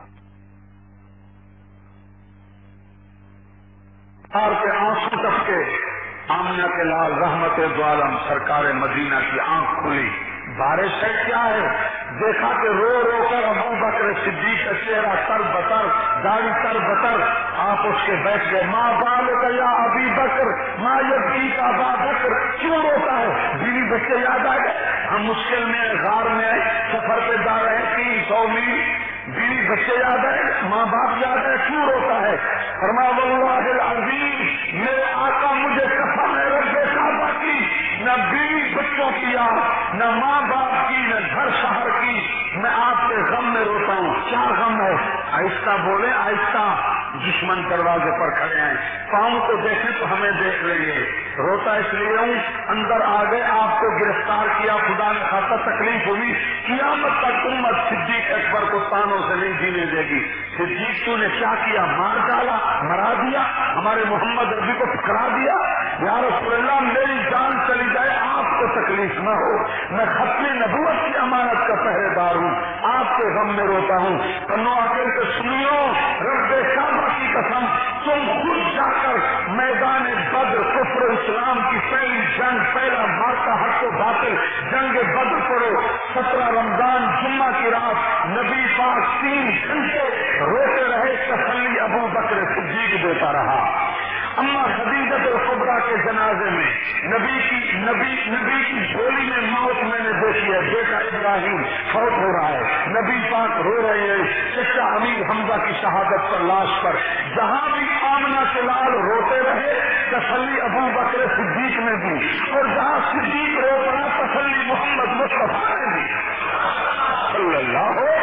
اور کے آنسو تک کے آمنہ کے لال رحمت دو عالم سرکار مدینہ کی آنکھ کھلی. بارش ہے کیا ہے, دیکھا کہ رو رو کر ابو بکر صدیق کا چہرہ تر بتر, داڑھی تر بتر. آپ اس کے بیٹھ گئے. ماں بال یا ابی بکر ماں یبکی کا ابا بکر, کیوں روتا ہے؟ بیوی بچے یاد آ گئے, ہم مشکل میں غار میں سفر پہ جا رہے ہیں تین سو میل, بیوی بچے یاد ہے, ماں باپ یاد ہے, کیوں روتا ہے؟ فرمایا واللہ العظیم میرے آقا مجھے قسم ہے رب کعبہ کی, نہ بیوی بچوں کی یاد, نہ ماں باپ کی, نہ گھر شہر کی, میں آپ کے غم میں روتا ہوں. کیا غم ہے؟ آہستہ بولے, آہستہ. دشمن دروازے پر کھڑے ہیں, پاؤں کو دیکھیں تو ہمیں دیکھ لیں گے. روتا اس لیے ہوں اندر آ گئے, آپ کو گرفتار کیا, خدا نے خاصا تکلیف ہوئی, قیامت تک امت صدیق اکبر کو تانوں سے نہیں جینے دے گی. صدیق تو نے کیا کیا؟ مار ڈالا, مرا دیا, ہمارے محمد ربی کو پکڑا دیا. یا رسول اللہ میری جان چلی جائے آپ کو تکلیف نہ ہو, میں ختم نبوت کی امانت کا پہرے دار ہوں, آپ کے غم میں روتا ہوں. پنو آکر کے سنیو, رب کعبہ کی قسم تم خود جا کر میدان بدر کفر اسلام کی پہلی جنگ, پہلا مارکا حق و باطل جنگ بدر پڑھو. سترہ رمضان جمعہ کی رات نبی پاک تین گھنٹے روتے رہے, تسلی ابو بکر صدیق دیتا رہا. اما خدیجہ الکبریٰ کے جنازے میں نبی کی نبی نبی کی جھولی میں موت میں نے دیکھی ہے, بیٹا ابراہیم فوت ہو رہا ہے, نبی پاک رو رہے ہیں. چچا امیر حمزہ کی شہادت پر, لاش پر, جہاں بھی آمنہ کے لال روتے رہے تسلی ابو بکر صدیق نے دی, اور جہاں صدیق رو پڑا تسلی محمد مصطفیٰ نے دی صلی اللہ ہو.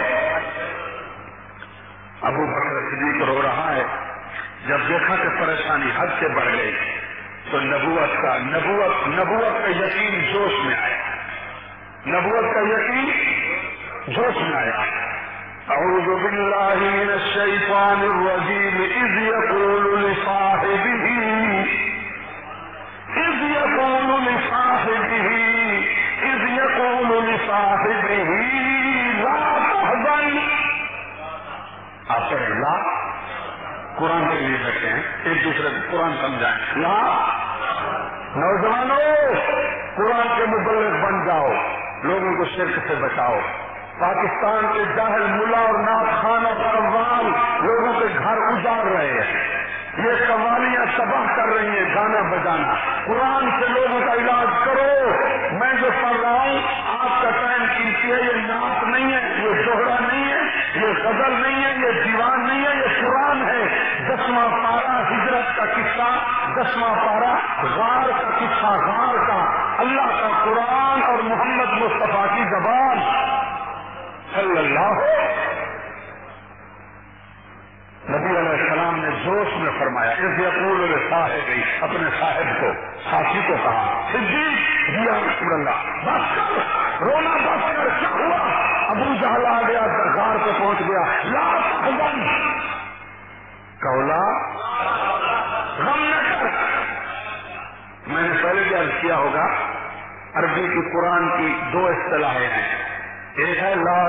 ابو بکر صدیق رو رہا ہے. جب دیکھا کہ پریشانی حد سے بڑھ گئی تو نبوت کا نبوت نبوت کا یقین جوش میں آیا, نبوت کا یقین جوش میں آیا. اعوذ باللہ من الشیطان الرجیم اذ یقول لصاحبہ اذ یقول لصاحبہ اذ یقول لصاحبہ لا تحزن. آپ پر لا قرآن کے لیے بیٹھے ہیں, ایک دوسرے کو قرآن سمجھائیں. لا نوجوانوں قرآن کے مبلغ بن جاؤ، لوگوں کو شرک سے بچاؤ۔ پاکستان کے جاہل ملا اور ناک خان اور قوال لوگوں کے گھر اجاڑ رہے ہیں، یہ قوالیاں تباہ کر رہی ہیں، گانا بجانا۔ قرآن سے لوگوں کا علاج کرو۔ میں جو پڑھ رہا ہوں آپ کا ٹائم قیمتی ہے، یہ نعت نہیں ہے، یہ دوہرا نہیں ہے، یہ غزل نہیں ہے، یہ دیوان نہیں ہے، یہ قرآن ہے۔ دسواں پارہ ہجرت کا قصہ، دسواں پارہ غار کا قصہ، غار کا، اللہ کا قرآن اور محمد مصطفیٰ کی زبان صلی اللہ نبی علیہ السلام نے جوش میں فرمایا، اس یقول صاحب اپنے صاحب کو، ساتھی کو کہا، صدیق دیا رسول اللہ، بس کر، رونا بس کر، کیا ہوا؟ ابو جہل آ گیا، غار پہ پہنچ گیا، لا تحزن، قولا غم نہ کر۔ میں نے پہلے بھی عرض کیا ہوگا، عربی کی قرآن کی دو اصطلاحیں ہیں، ایک ہے لا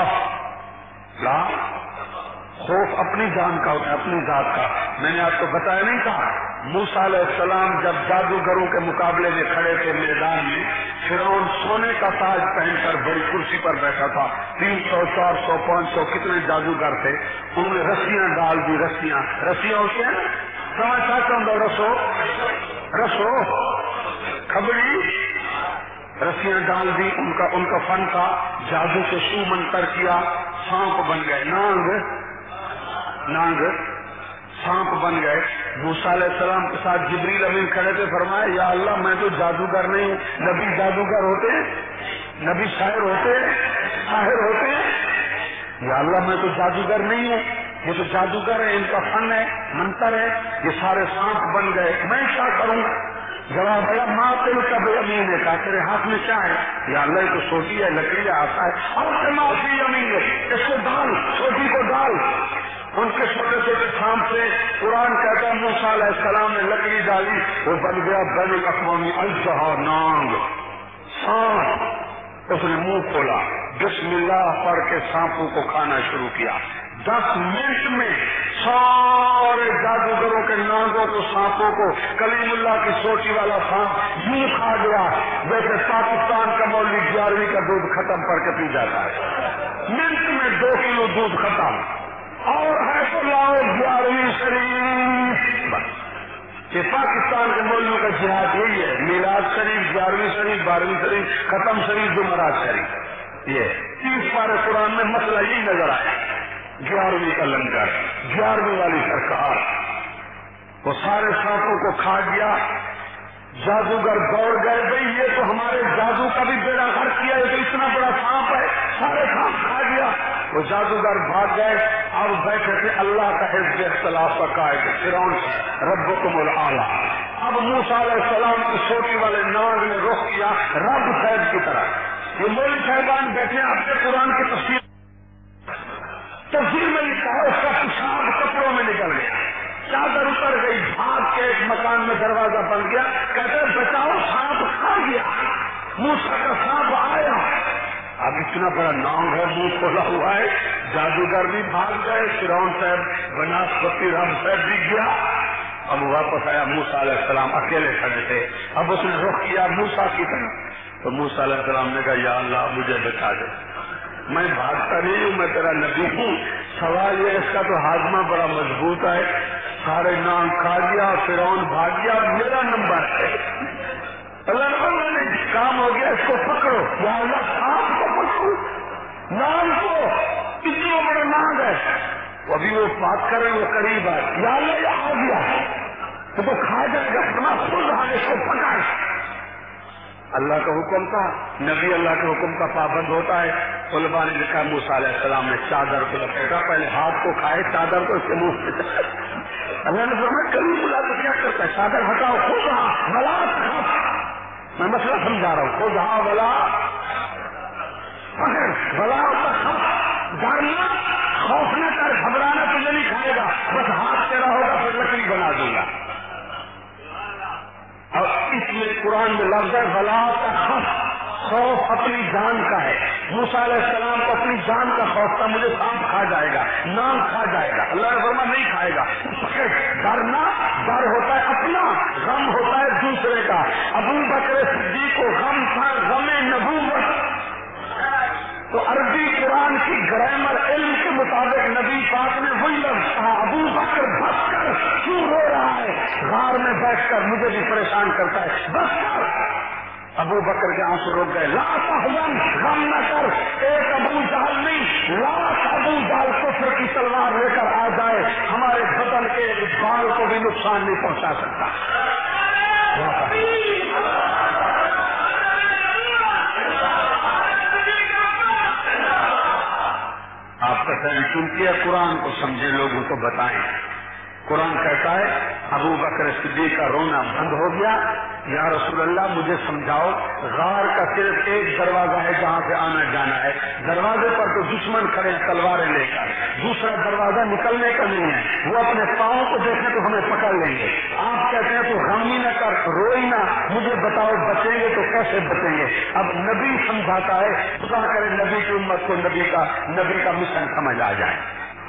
تخف، لا خوف اپنی جان کا ہوتا ہے، اپنی ذات کا۔ میں نے آپ کو بتایا نہیں تھا، موسیٰ علیہ السلام جب جادوگروں کے مقابلے میں کھڑے تھے میدان میں، فرعون سونے کا تاج پہن کر بڑی کرسی پر بیٹھا تھا، تین سو چار سو پانچ سو کتنے جادوگر تھے، انہوں نے رسیاں ڈال دی، رسیاں رسیاں ہوتی ہیں سمجھ چاہتا ہوں، رسو رسو کھبڑی، رسیاں ڈال دی، ان کا ان کا فن تھا، جادو سے شو منتر کیا، سانپ بن گئے، نانگ نانگ سانپ بن گئے۔ موسیٰ علیہ السلام کے ساتھ جبریل امین کھڑے تھے، فرمایا یا اللہ میں تو جادوگر نہیں ہوں، نبی جادوگر ہوتے، نبی شاعر ہوتے، شاعر ہوتے، یا اللہ میں تو جادوگر نہیں ہوں، یہ تو جادوگر ہے، ان کا فن ہے، منتر ہے، یہ سارے سانپ بن گئے، میں کیا کروں؟ جواب آیا ماں تل کا بے امین ہے، کہا تیرے ہاتھ میں کیا ہے؟ یا اللہ یہ تو سوٹی ہے، لکڑی ہے، آتا ہے، اور سے معافی امین ہے، اس کو ڈال، سوٹی کو ڈال۔ ان کے چھوٹے چھوٹے سانپ سے قرآن کہتا ہے موسیٰ علیہ السلام نے لکڑی ڈالی، وہ بن گیا بین الاقوامی اژدہا، نانگ سانپ۔ اس نے منہ کھولا، بسم اللہ پڑھ کے سانپوں کو کھانا شروع کیا، دس منٹ میں سارے جادوگروں کے نانگوں کو، سانپوں کو، کلیم اللہ کی سوٹی والا سانپ یوں کھا گیا جیسے پاکستان کا مولوی گیارہویں کا دودھ ختم کر کے پی جاتا ہے، منٹ میں دو کلو دودھ ختم، اور ہے تو لاؤ گیارہویں شریف۔ بس یہ پاکستان کے مولویوں کا جہاد یہی ہے، میلاد شریف، گیارہویں شریف، بارہویں شریف، ختم شریف، جمعرات شریف، یہ تیس پارے قرآن میں مسئلہ یہی نظر آیا، گیارہویں کا لنگر، گیارہویں والی سرکار، وہ سارے سانپوں کو کھا گیا۔ جادوگر دوڑ گئے، بھائی یہ تو ہمارے جادو کا بھی بیڑا غرق کیا، یہ تو اتنا بڑا سانپ ہے، سارے سانپ کھا گیا۔ وہ جادوگر بھاگ گئے، اور بیٹھے تھے اللہ کا حزب اختلاف کا قائد فرعون ربکم الاعلی۔ اب موسیٰ علیہ السلام کی سوٹی والے نانگ نے رخ کیا رب صاحب کی طرح۔ یہ مولوی صاحبان بیٹھے آپ کے قرآن کی تفسیر تفسیر میں لکھا ہے، اس کا پیشاب کپڑوں میں نکل گیا، چادر اتر گئی، بھاگ کے ایک مکان میں دروازہ بن گیا، کہتے بچاؤ سانپ کھا گیا۔ موسیٰ کا سانپ آیا، اب اتنا بڑا نام ہے، منہ کھولا ہوا ہے، جادوگر بھی بھاگ گئے، فرعون صاحب بناسپتی رام صاحب بھی گیا۔ اب واپس آیا، موسیٰ علیہ السلام اکیلے کھڑے تھے، اب اس نے رخ کیا موسیٰ کی طرف، تو موسیٰ علیہ السلام نے کہا یا اللہ مجھے بچا دے، میں بھاگتا نہیں ہوں، میں تیرا نبی ہوں، سوال یہ اس کا تو ہاضمہ بڑا مضبوط ہے، سارے نام کھا گیا، فرعون بھاگ گیا، میرا نمبر ہے، اللہ نے کام ہو گیا، اس کو پکڑو، یا اللہ سانپ کو پکڑو، نام کو، اتنا بڑا نام ہے، ابھی وہ بات کر رہے وہ قریب ہے، یا اللہ یہ آ گیا تو تو کھا جائے گا، اتنا خود رہا اس کو پکڑ۔ اللہ کا حکم تھا، نبی اللہ کے حکم کا پابند ہوتا ہے۔ علماء نے لکھا موسیٰ علیہ السلام نے چادر کو لپیٹا، پہلے ہاتھ کو کھائے، چادر کو اس کے منہ پہ چڑھا۔ اللہ نے فرمایا کلیم اللہ تو کیا کرتا ہے، چادر ہٹاؤ، خود رہا ولا تخف، میں مسئلہ سمجھا رہا ہوں، خود رہا ولا ولا تخف، ڈرنا خوف نہ کر، گھبرانا تجھے نہیں کھائے گا، بس ہاتھ تیرا ہوگا پھر لکڑی بنا دوں گا۔ اور اس میں قرآن میں لفظ ہے ولا تخف، خوف اپنی جان کا ہے، موسیٰ علیہ السلام کو اپنی جان کا خوف تھا، مجھے سانپ کھا جائے گا، نام کھا جائے گا، اللہ نے فرمایا نہیں کھائے گا۔ ڈرنا ڈر ہوتا ہے اپنا، غم ہوتا ہے دوسرے کا۔ ابو بکر صدیق کو غم تھا، غم نبوت۔ تو عربی قرآن کی گرامر علم کے مطابق نبی پاک نے وہی لفظ کہا، ابو بکر بس کر، کیوں رو رہا ہے غار میں بیٹھ کر، مجھے بھی پریشان کرتا ہے، بس کر۔ ابو بکر کے آنسو رک گئے۔ لا تحزن، غم نہ کر، ایک ابو جہل نہیں، لاکھ ابو جہل کفر کی تلوار لے کر آ جائے، ہمارے بدن کے بال کو بھی نقصان نہیں پہنچا سکتا۔ آپ کا سر چنتی ہے، قرآن کو سمجھے، لوگوں کو بتائیں۔ قرآن کہتا ہے ابو بکر صدیق کا رونا بند ہو گیا۔ یا رسول اللہ مجھے سمجھاؤ، غار کا صرف ایک دروازہ ہے جہاں سے آنا جانا ہے، دروازے پر تو دشمن کھڑے ہیں تلواریں لے کر، دوسرا دروازہ نکلنے کا نہیں ہے، وہ اپنے پاؤں کو دیکھیں تو ہمیں پکڑ لیں گے۔ آپ کہتے ہیں تو غم ہی نہ کر، روئی نہ، مجھے بتاؤ بچیں گے تو کیسے بچیں گے؟ اب نبی سمجھاتا ہے، خدا کرے نبی کی امت کو نبی کا نبی کا مشن سمجھ آ جائے۔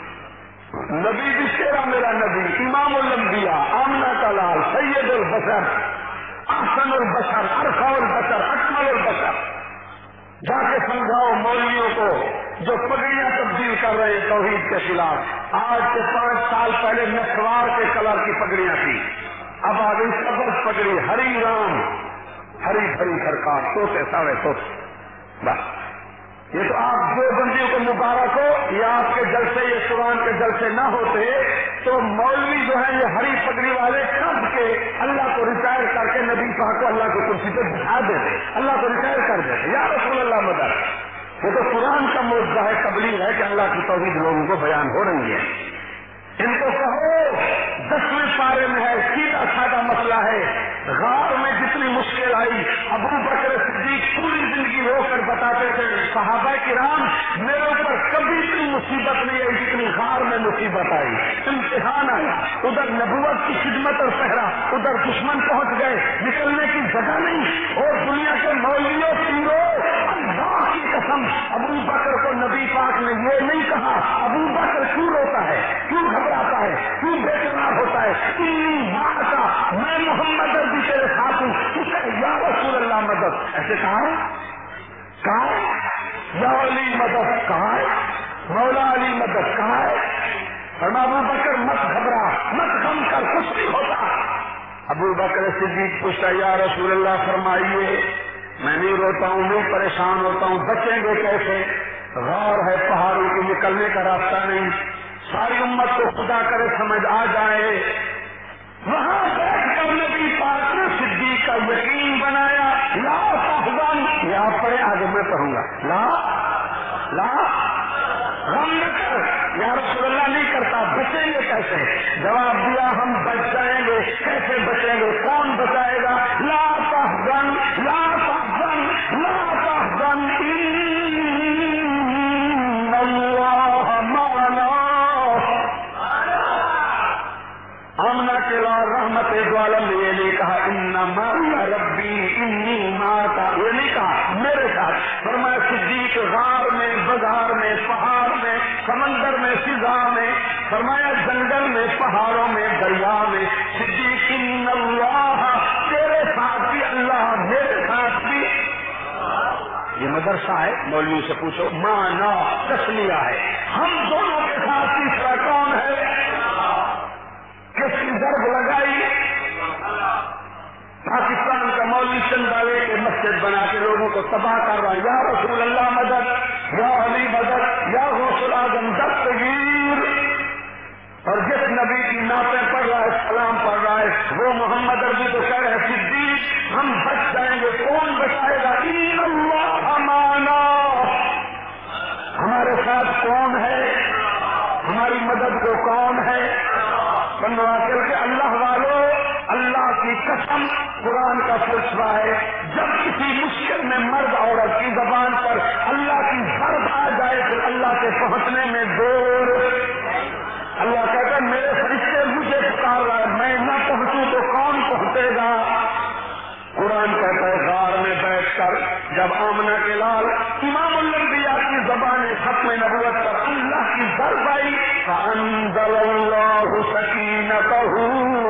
نبی بھی تیرا میرا نبی، امام الانبیاء، آمنہ کا لال، سید البشر، احسن البشر، ارفع البشر، اکمل البشر۔ جا کے سمجھاؤ مولویوں کو جو پگڑیاں تبدیل کر رہے ہیں توحید کے خلاف۔ آج سے پانچ سال پہلے نسوار کے کلر کی پگڑیاں تھی، اب آ گئی سبز پگڑی، ہری رام، ہری بھری سرکار، سوتے ساڑھے سوتے۔ بس یہ تو آپ دو بندیوں کو مبارک ہو، یہ آپ کے جلسے یہ قرآن کے جلسے نہ ہوتے تو مولوی جو ہے یہ ہری پگڑی والے کب کے اللہ کو ریٹائر کر کے نبی پاک کو اللہ کی کرسی پہ بٹھا دیتے، اللہ کو ریٹائر کر دیتے۔ یا رسول اللہ مدد، یہ تو قرآن کا معجزہ ہے، تبلیغ ہے کہ اللہ کی توحید لوگوں کو بیان ہو رہی ہے۔ ان کو کہو دسویں پارے میں ہے، سیدھا سادہ مسئلہ ہے۔ غار میں جتنی مشکل آئی، ابو بکر صدیق پوری زندگی رو کر بتاتے تھے صحابہ کرام میرے اوپر کبھی اتنی مصیبت نہیں آئی جتنی غار میں مصیبت آئی، امتحان آیا، ادھر نبوت کی خدمت اور پہرا، ادھر دشمن پہنچ گئے، نکلنے کی جگہ نہیں، اور دنیا کے مولویوں پیروں اللہ کی قسم ابو بکر کو نبی پاک نے یہ نہیں کہا ابو بکر کیوں روتا ہے، کیوں گھبراتا ہے، کیوں بے قرار ہوتا ہے، انی معک، میں محمد بھی تیرے ساتھ ہوں، اس نے یا رسول اللہ مدد ایسے کہا ہے، کہا ہے یا علی مدد، کہا ہے مولا علی مدد، کہا ہے۔ فرمایا ابو بکر مت گھبرا، مت غم کر، کچھ نہیں ہوتا۔ ابو بکر صدیق پوچھتا یا رسول اللہ فرمائیے، میں نہیں روتا ہوں، نہیں پریشان ہوتا ہوں، بچیں گے کیسے؟ غار ہے، پہاڑوں کے نکلنے کا راستہ نہیں، ساری امت کو خدا کرے سمجھ آ جائے۔ وہاں بیٹھ کر نبی پاک نے صدیق کا یقین بنایا، لا تحزن، یہ آپ پڑھیں، آگے میں پڑھوں گا، لا لا غم نہ کر، یا رسول اللہ نہیں کرتا، بچیں گے کیسے؟ جواب دیا ہم بچ جائیں گے، کیسے بچیں گے، کون بچائے گا؟ لا تحزن لا تحزن لا تحزن ان اللہ معنا۔ آمنہ کے لال رحمت دو عالم نے یہ نہیں کہا انما ربی انی ماتا، یہ نہیں کہا میرے ساتھ۔ فرمایا صدیق غار میں، بازار میں، پہاڑ میں، سمندر میں، فضا میں، فرمایا جنگل میں، پہاڑوں میں، دریا میں، صدیق ان اللہ، تیرے ساتھ بھی اللہ، میرے ساتھ بھی۔ یہ مدرسہ ہے، مولوی سے پوچھو، مانا تسلیہ ہے، ہم دونوں کے ساتھ تیسرا کون ہے؟ کس کی ضرب لگائی؟ پاکستان کا مولوی چندالے کے مسجد بنا کے لوگوں کو تباہ کر رہا ہے، یا رسول اللہ مدد، یا علی مدد، یا غوث الاعظم دستگیر۔ اور جس نبی کی نعتیں پڑھ رہا ہے، سلام پڑھ رہا ہے، وہ محمد عربی تو کہہ رہے ہیں صدیق ہم بچ جائیں گے، کون بچائے گا؟ ان اللہ معنا، ہمارے ساتھ کون ہے، ہماری مدد کو کون ہے؟ بنو عاقل کے اللہ والوں، اللہ کی قسم قرآن کا فلسفہ ہے، جب کسی مشکل میں مرد عورت کی زبان پر اللہ کی ضرب آ جائے تو اللہ کے پہنچنے میں دور، اللہ کہتا ہے میرے فرشتے مجھے پکار رہا ہے، میں نہ پہنچوں تو کون پہنچے گا؟ قرآن کہتا ہے غار میں بیٹھ کر جب آمنہ کے لال امام الانبیاء खत्म नबुवत पर अल्लाह की ज़र्ब आई, फ़अंज़लल्लाहु सकीनतहु,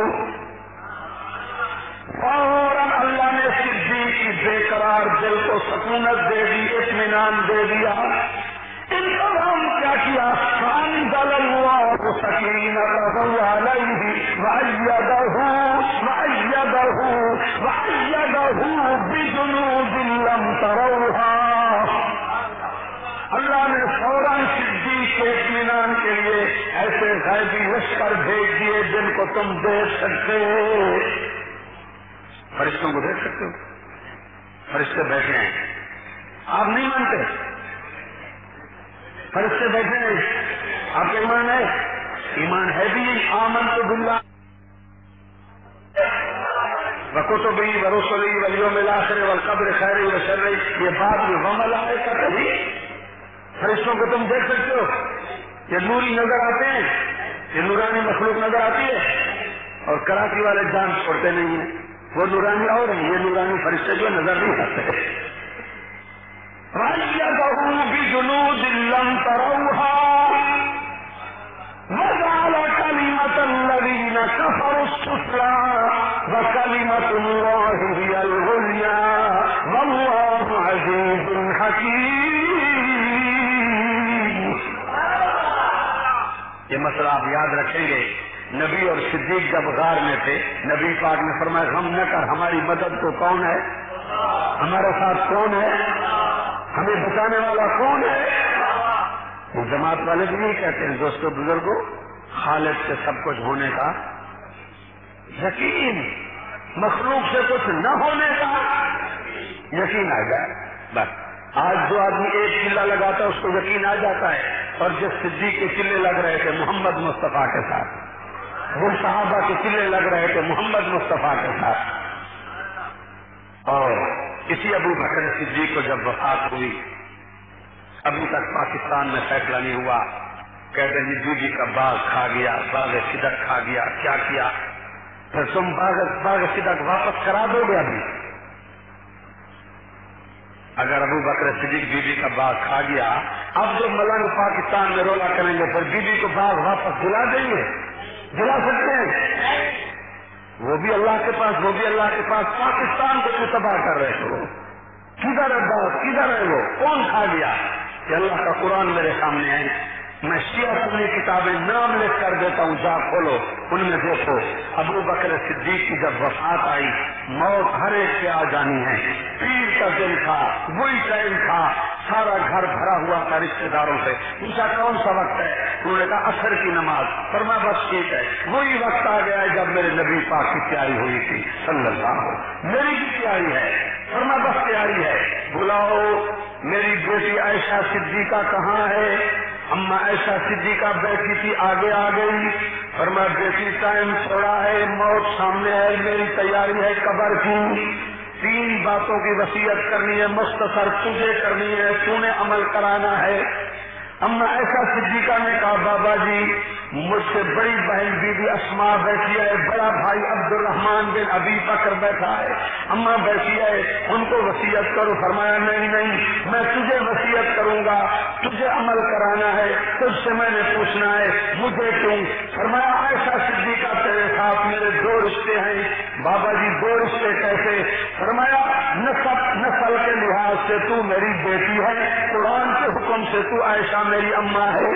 फौरन अल्लाह ने सिद्दीक की बेकरार दिल को सकूनत दे दी, इत्मीनान दे दिया। इंतजाम क्या किया, फ़अंज़लल्लाहु सकीनतहु अलैहि वअय्यदहु वअय्यदहु वअय्यदहु बिजुनूदिन लम तरौहा। अल्लाह ने फौरन सिद्दीक के इत्मीनान के लिए ऐसे गैबी लश्कर भेज दिए जिनको तुम देख सकते हो। फरिश्तों को देख सकते हो, फरिश्ते बैठे हैं, आप नहीं मानते? फरिश्ते बैठे हैं, आपका ईमान है? ईमान है भी आमनतु बिल्लाह व कुतुबिही व रुसुलिही वल यौमिल आखिर वल क़द्रि खैरिही व शर्रिही, ये बात में वमल आएगा कभी? फरिश्तों को तुम देख सकते हो, ये नूरी नजर आते हैं, ये नूरानी मखलूक नजर आती है, और कराची वाले जान छोड़ते नहीं है, वो नूरानी और है, ये नूरानी फरिश्ते जो नजर नहीं आते। वअय्यदहु बिजुनूदिन लम तरौहा वजअल कलिमतल्लज़ीना कफ़रू सुफ़ला व कलिमतुल्लाहि हियल उल्या वल्लाहु अज़ीज़ुन हकीम। ये मसला आप याद रखेंगे। नबी और सिद्दीक जब गार में थे, नबी पाक ने फरमाया, हम न कर, हमारी मदद तो कौन है, हमारे साथ कौन है, हमें बचाने वाला कौन है? वो जमात वाले भी नहीं कहते हैं दोस्तों बुजुर्गों, खालिद से सब कुछ होने का यकीन, मखलूक से कुछ न होने का यकीन आ जाए बस। आज जो आदमी एक चिल्ला लगाता है उसको यकीन आ जाता है, और जिस सिद्दीक के चिल्ले लग रहे थे मोहम्मद मुस्तफा के साथ, वो सहाबा के चिल्ले लग रहे थे मोहम्मद मुस्तफा के साथ। और इसी अबू बकर सिद्दीक को जब वफात हुई, अभी तक पाकिस्तान में फैसला नहीं हुआ, कहते जी बीबी का बाग खा गया, बाग सिदक खा गया, क्या किया, फिर तुम बाग बाग सिदक वापस करा दोगे? अभी अगर अबू बकर सिद्दीक बीबी का बाग खा गया, अब जो मलंग पाकिस्तान में रोला करेंगे फिर बीबी को बाग वापस दिला देंगे? दिला सकते हैं? वो भी अल्लाह के पास, वो भी अल्लाह के पास। पाकिस्तान को क्यों तबाह कर रहे हो? किधर है बाग, किधर है वो, कौन खा गया? कि अल्लाह का कुरान मेरे सामने है, मैं शिया सुन्नी किताबें नाम लिख कर देता हूँ, जा खोलो, उनमें देखो अबू बकर सिद्दीक की जब वफात आई, मौत हर एक के आ जानी है। पीर का दिन था, वही टाइम था, सारा घर भरा हुआ था रिश्तेदारों से। पूछा कौन सा वक्त है? उन्होंने कहा असर की नमाज। फरमा बस ठीक है, वही वक्त आ गया है जब मेरे नबी पाक की तैयारी हुई थी सल्लल्लाहु, मेरी भी तैयारी है। फरमा बस तैयारी है, बुलाओ मेरी बेटी आयशा सिद्दीका कहाँ है? अम्मा ऐसा सिद्दीका बैठी थी, आगे आ गई। और मैं बेटी टाइम थोड़ा है, मौत सामने है, मेरी तैयारी है कब्र की। तीन बातों की वसीयत करनी है, मुख्तसर तुझे करनी है, तूने अमल कराना है। अम्मा ऐसा सिद्दीका ने कहा बाबा जी मुझसे बड़ी बहन बीबी अस्मा बैठी है, बड़ा भाई अब्दुर्रहमान बिन अबी बकर बैठा है, अम्मा बैठी है, उनको वसीयत करो। फरमाया नहीं नहीं, मैं तुझे वसीयत करूंगा, तुझे अमल कराना है, तुझसे मैंने पूछना है, मुझे क्यों? फरमाया ऐसा सिद्दीका तेरे साथ मेरे दो रिश्ते हैं। बाबा जी दो रिश्ते कैसे? फरमाया नसब नस्ल के लिहाज से तू मेरी बेटी है, कुरान के हुक्म से तू आयशा मेरी अम्मा है।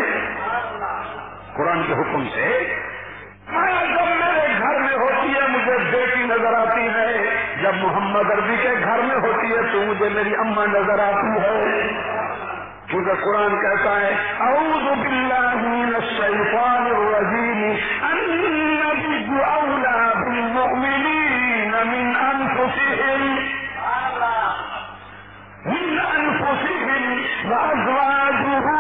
कुरान के हुक्म से मैं जब मेरे घर में होती है मुझे बेटी नजर आती है, जब मोहम्मद अरबी के घर में होती है तो मुझे मेरी अम्मा नजर आती है। क्योंकि कुरान कहता है अऊज़ु बिल्लाहि मिनश शैतानिर रजीम अन्नबिय्यु औला बिल मुमिनीना मिन अनफुसिहिम मिन अनफुसिहिम व अज़वाजुहु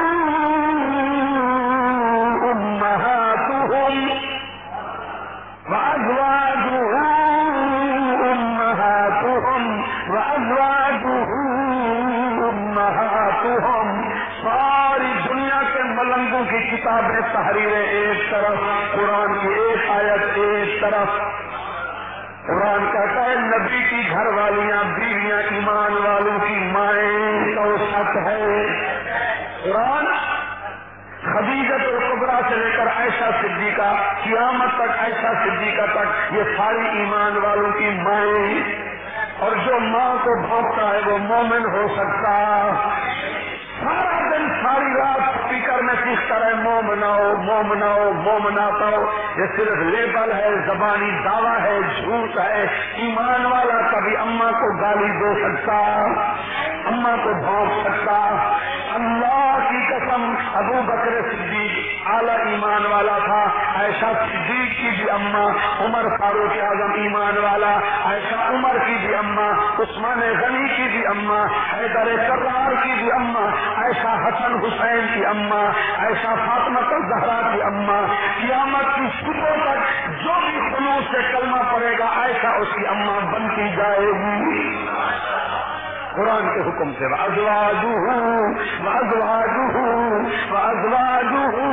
सारी दुनिया के मलंगों की किताबें तहरीरें एक तरफ, कुरान की एक आयत एक तरफ। कुरान कहता है नबी की घर वालियां बीवियां ईमान वालों की माएं तो सच है। قرآن خدیجہ الکبریٰ سے لے کر عائشہ صدیقہ، قیامت تک عائشہ صدیقہ تک، یہ ساری ایمان والوں کی مائیں، اور جو ماں کو بھونکتا ہے وہ مومن ہو سکتا، سارا دن ساری رات اسپیکر میں سیکھتا رہے مومناؤ مومناؤ مومناتا ہو، یہ صرف لیبل ہے، زبانی دعویٰ ہے، جھوٹ ہے۔ ایمان والا کبھی اماں کو گالی دے سکتا، اماں کو بھونک سکتا۔ اللہ کی قسم ابو بکر صدیق اعلیٰ ایمان والا تھا، عائشہ صدیق کی بھی اماں، عمر فاروق اعظم ایمان والا، عائشہ عمر کی بھی اماں، عثمان غنی کی بھی اماں، حیدر کرار کی بھی اماں، عائشہ حسن حسین کی اماں، عائشہ فاطمہ الزہرا کی اماں۔ قیامت کی صبح تک جو بھی خلوص سے کلمہ پڑے گا عائشہ اس کی اماں بنتی جائے گی، قرآن کے حکم سے۔ وَأَزْوَاجُهُ وَأَزْوَاجُهُ وَأَزْوَاجُهُ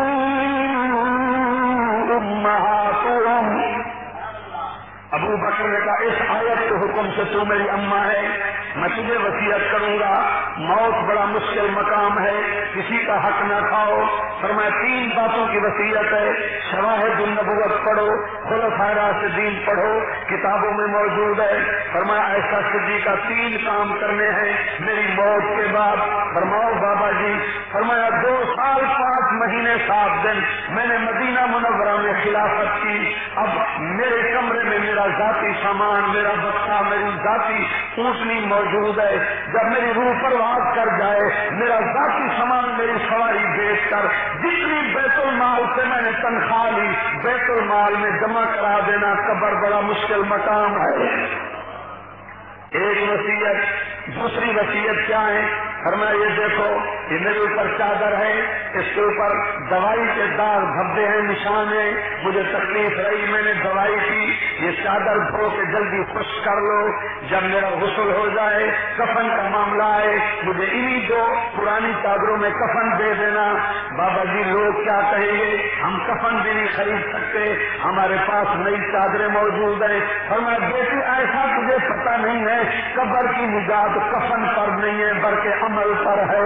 أُمَّهَاتُهُمْ۔ ابو بکر نے کہا اس آیت کے حکم سے تو میری اماں ہے، میں تجھے وصیت کروں گا، موت بڑا مشکل مقام ہے، کسی کا حق نہ کھاؤ۔ فرمایا تین باتوں کی وصیت ہے، شواہد النبوت پڑھو، خلفائے راشدین پڑھو، کتابوں میں موجود ہے۔ فرمایا عائشہ صدیقہ تین کام کرنے ہیں میری موت کے بعد۔ فرماؤ بابا جی۔ فرمایا دو سال پانچ مہینے سات دن میں نے مدینہ منورہ میں خلافت کی، اب میرے کمرے میں میرا ذاتی سامان، میرا بچہ، میری ذاتی اونٹنی موجود ہے، جب میری روح پرواز کر جائے میرا ذاتی سامان میری سواری بیچ کر جتنی بیت المال سے میں نے تنخواہ لی بیت المال میں جمع کرا دینا، قبر بڑا مشکل مقام ہے۔ ایک وصیت، دوسری وصیت کیا ہے؟ فرمایا یہ دیکھو یہ میرے اوپر چادر ہے، اس کے اوپر دوائی کے داغ دھبے ہیں، نشان ہیں، مجھے تکلیف رہی میں نے دوائی کی، یہ چادر دھو کے جلدی خشک کر لو، جب میرا غسل ہو جائے کفن کا معاملہ ہے مجھے انہی دو پرانی چادروں میں کفن دے دینا۔ بابا جی لوگ کیا کہیں گے، ہم کفن بھی نہیں خرید سکتے، ہمارے پاس نئی چادریں موجود ہیں۔ فرمایا بیٹی ایسا تجھے پتہ نہیں ہے قبر کی نجات کفن پر نہیں ہے بلکہ عمل پر ہے،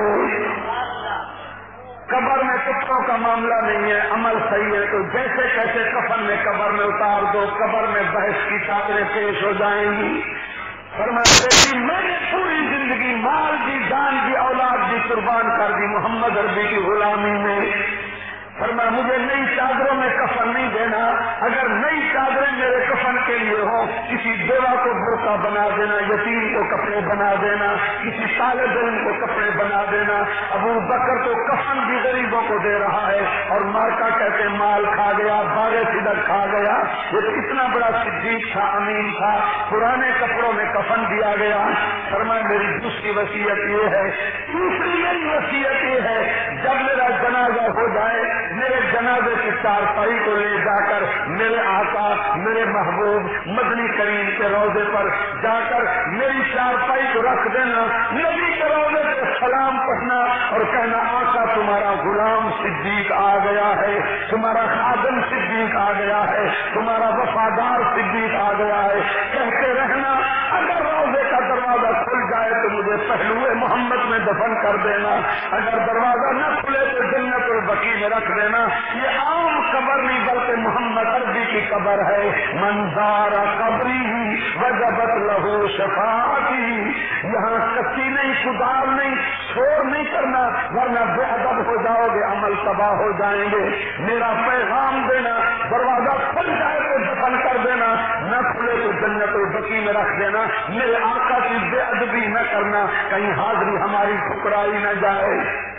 قبر میں کپڑوں کا معاملہ نہیں ہے، عمل صحیح ہے تو جیسے کیسے کفن میں قبر میں اتار دو، قبر میں بحث کی چادریں پیش ہو جائیں گی۔ فرمایا بیٹی میں نے پوری زندگی مال دی، جان دی، اولاد دی قربان کر دی محمد عربی کی غلامی میں۔ فرمایا مجھے نئی چادروں میں کفن نہیں دینا، اگر نئی چادریں میرے کفن کے لیے ہوں کسی بیوہ کو برقع بنا دینا، یتیم کو کپڑے بنا دینا، کسی طالب علم کو کپڑے بنا دینا۔ ابو بکر تو کفن بھی غریبوں کو دے رہا ہے اور مارکا کہتے مال کھا گیا، باغ سدر کھا گیا، یہ کتنا بڑا صدیق تھا، امین تھا، پرانے کپڑوں میں کفن دیا گیا۔ فرمایا میری دوسری وصیت یہ ہے، دوسری میری وصیت یہ ہے جب میرا جنازہ ہو جائے میرے جنازے کی چارپائی کو لے جا کر میرے آقا میرے محبوب مدنی کریم کے روضے پر جا کر میری چارپائی کو رکھ دینا، نبی کے روضے پہ سلام پڑھنا اور کہنا آقا تمہارا غلام صدیق آ گیا ہے، تمہارا خادم صدیق آ گیا ہے، تمہارا وفادار صدیق آ گیا ہے، کہتے رہنا۔ اگر روضے کا دروازہ کھل جائے تو مجھے پہلوئے محمد میں دفن کر دینا، اگر دروازہ نہ کھلے تو جنت البقیع میں رکھ دینا۔ یہ عام قبر نہیں بلکہ محمد عربی کی قبر ہے۔ منظار قبری وجبت لہو شفاعتی، یہاں کچی نہیں، کدار نہیں، شور نہیں کرنا ورنہ بے ادب ہو جاؤ گے، عمل تباہ ہو جائیں گے۔ میرا پیغام دینا، دروازہ کھل جائے تو دفن کر دینا، نہ کھلے تو جنت البقیع میں رکھ دینا۔ میرے آقا کی بے ادبی نہ کرنا، کہیں حاضری ہماری ٹھکرائی نہ جائے۔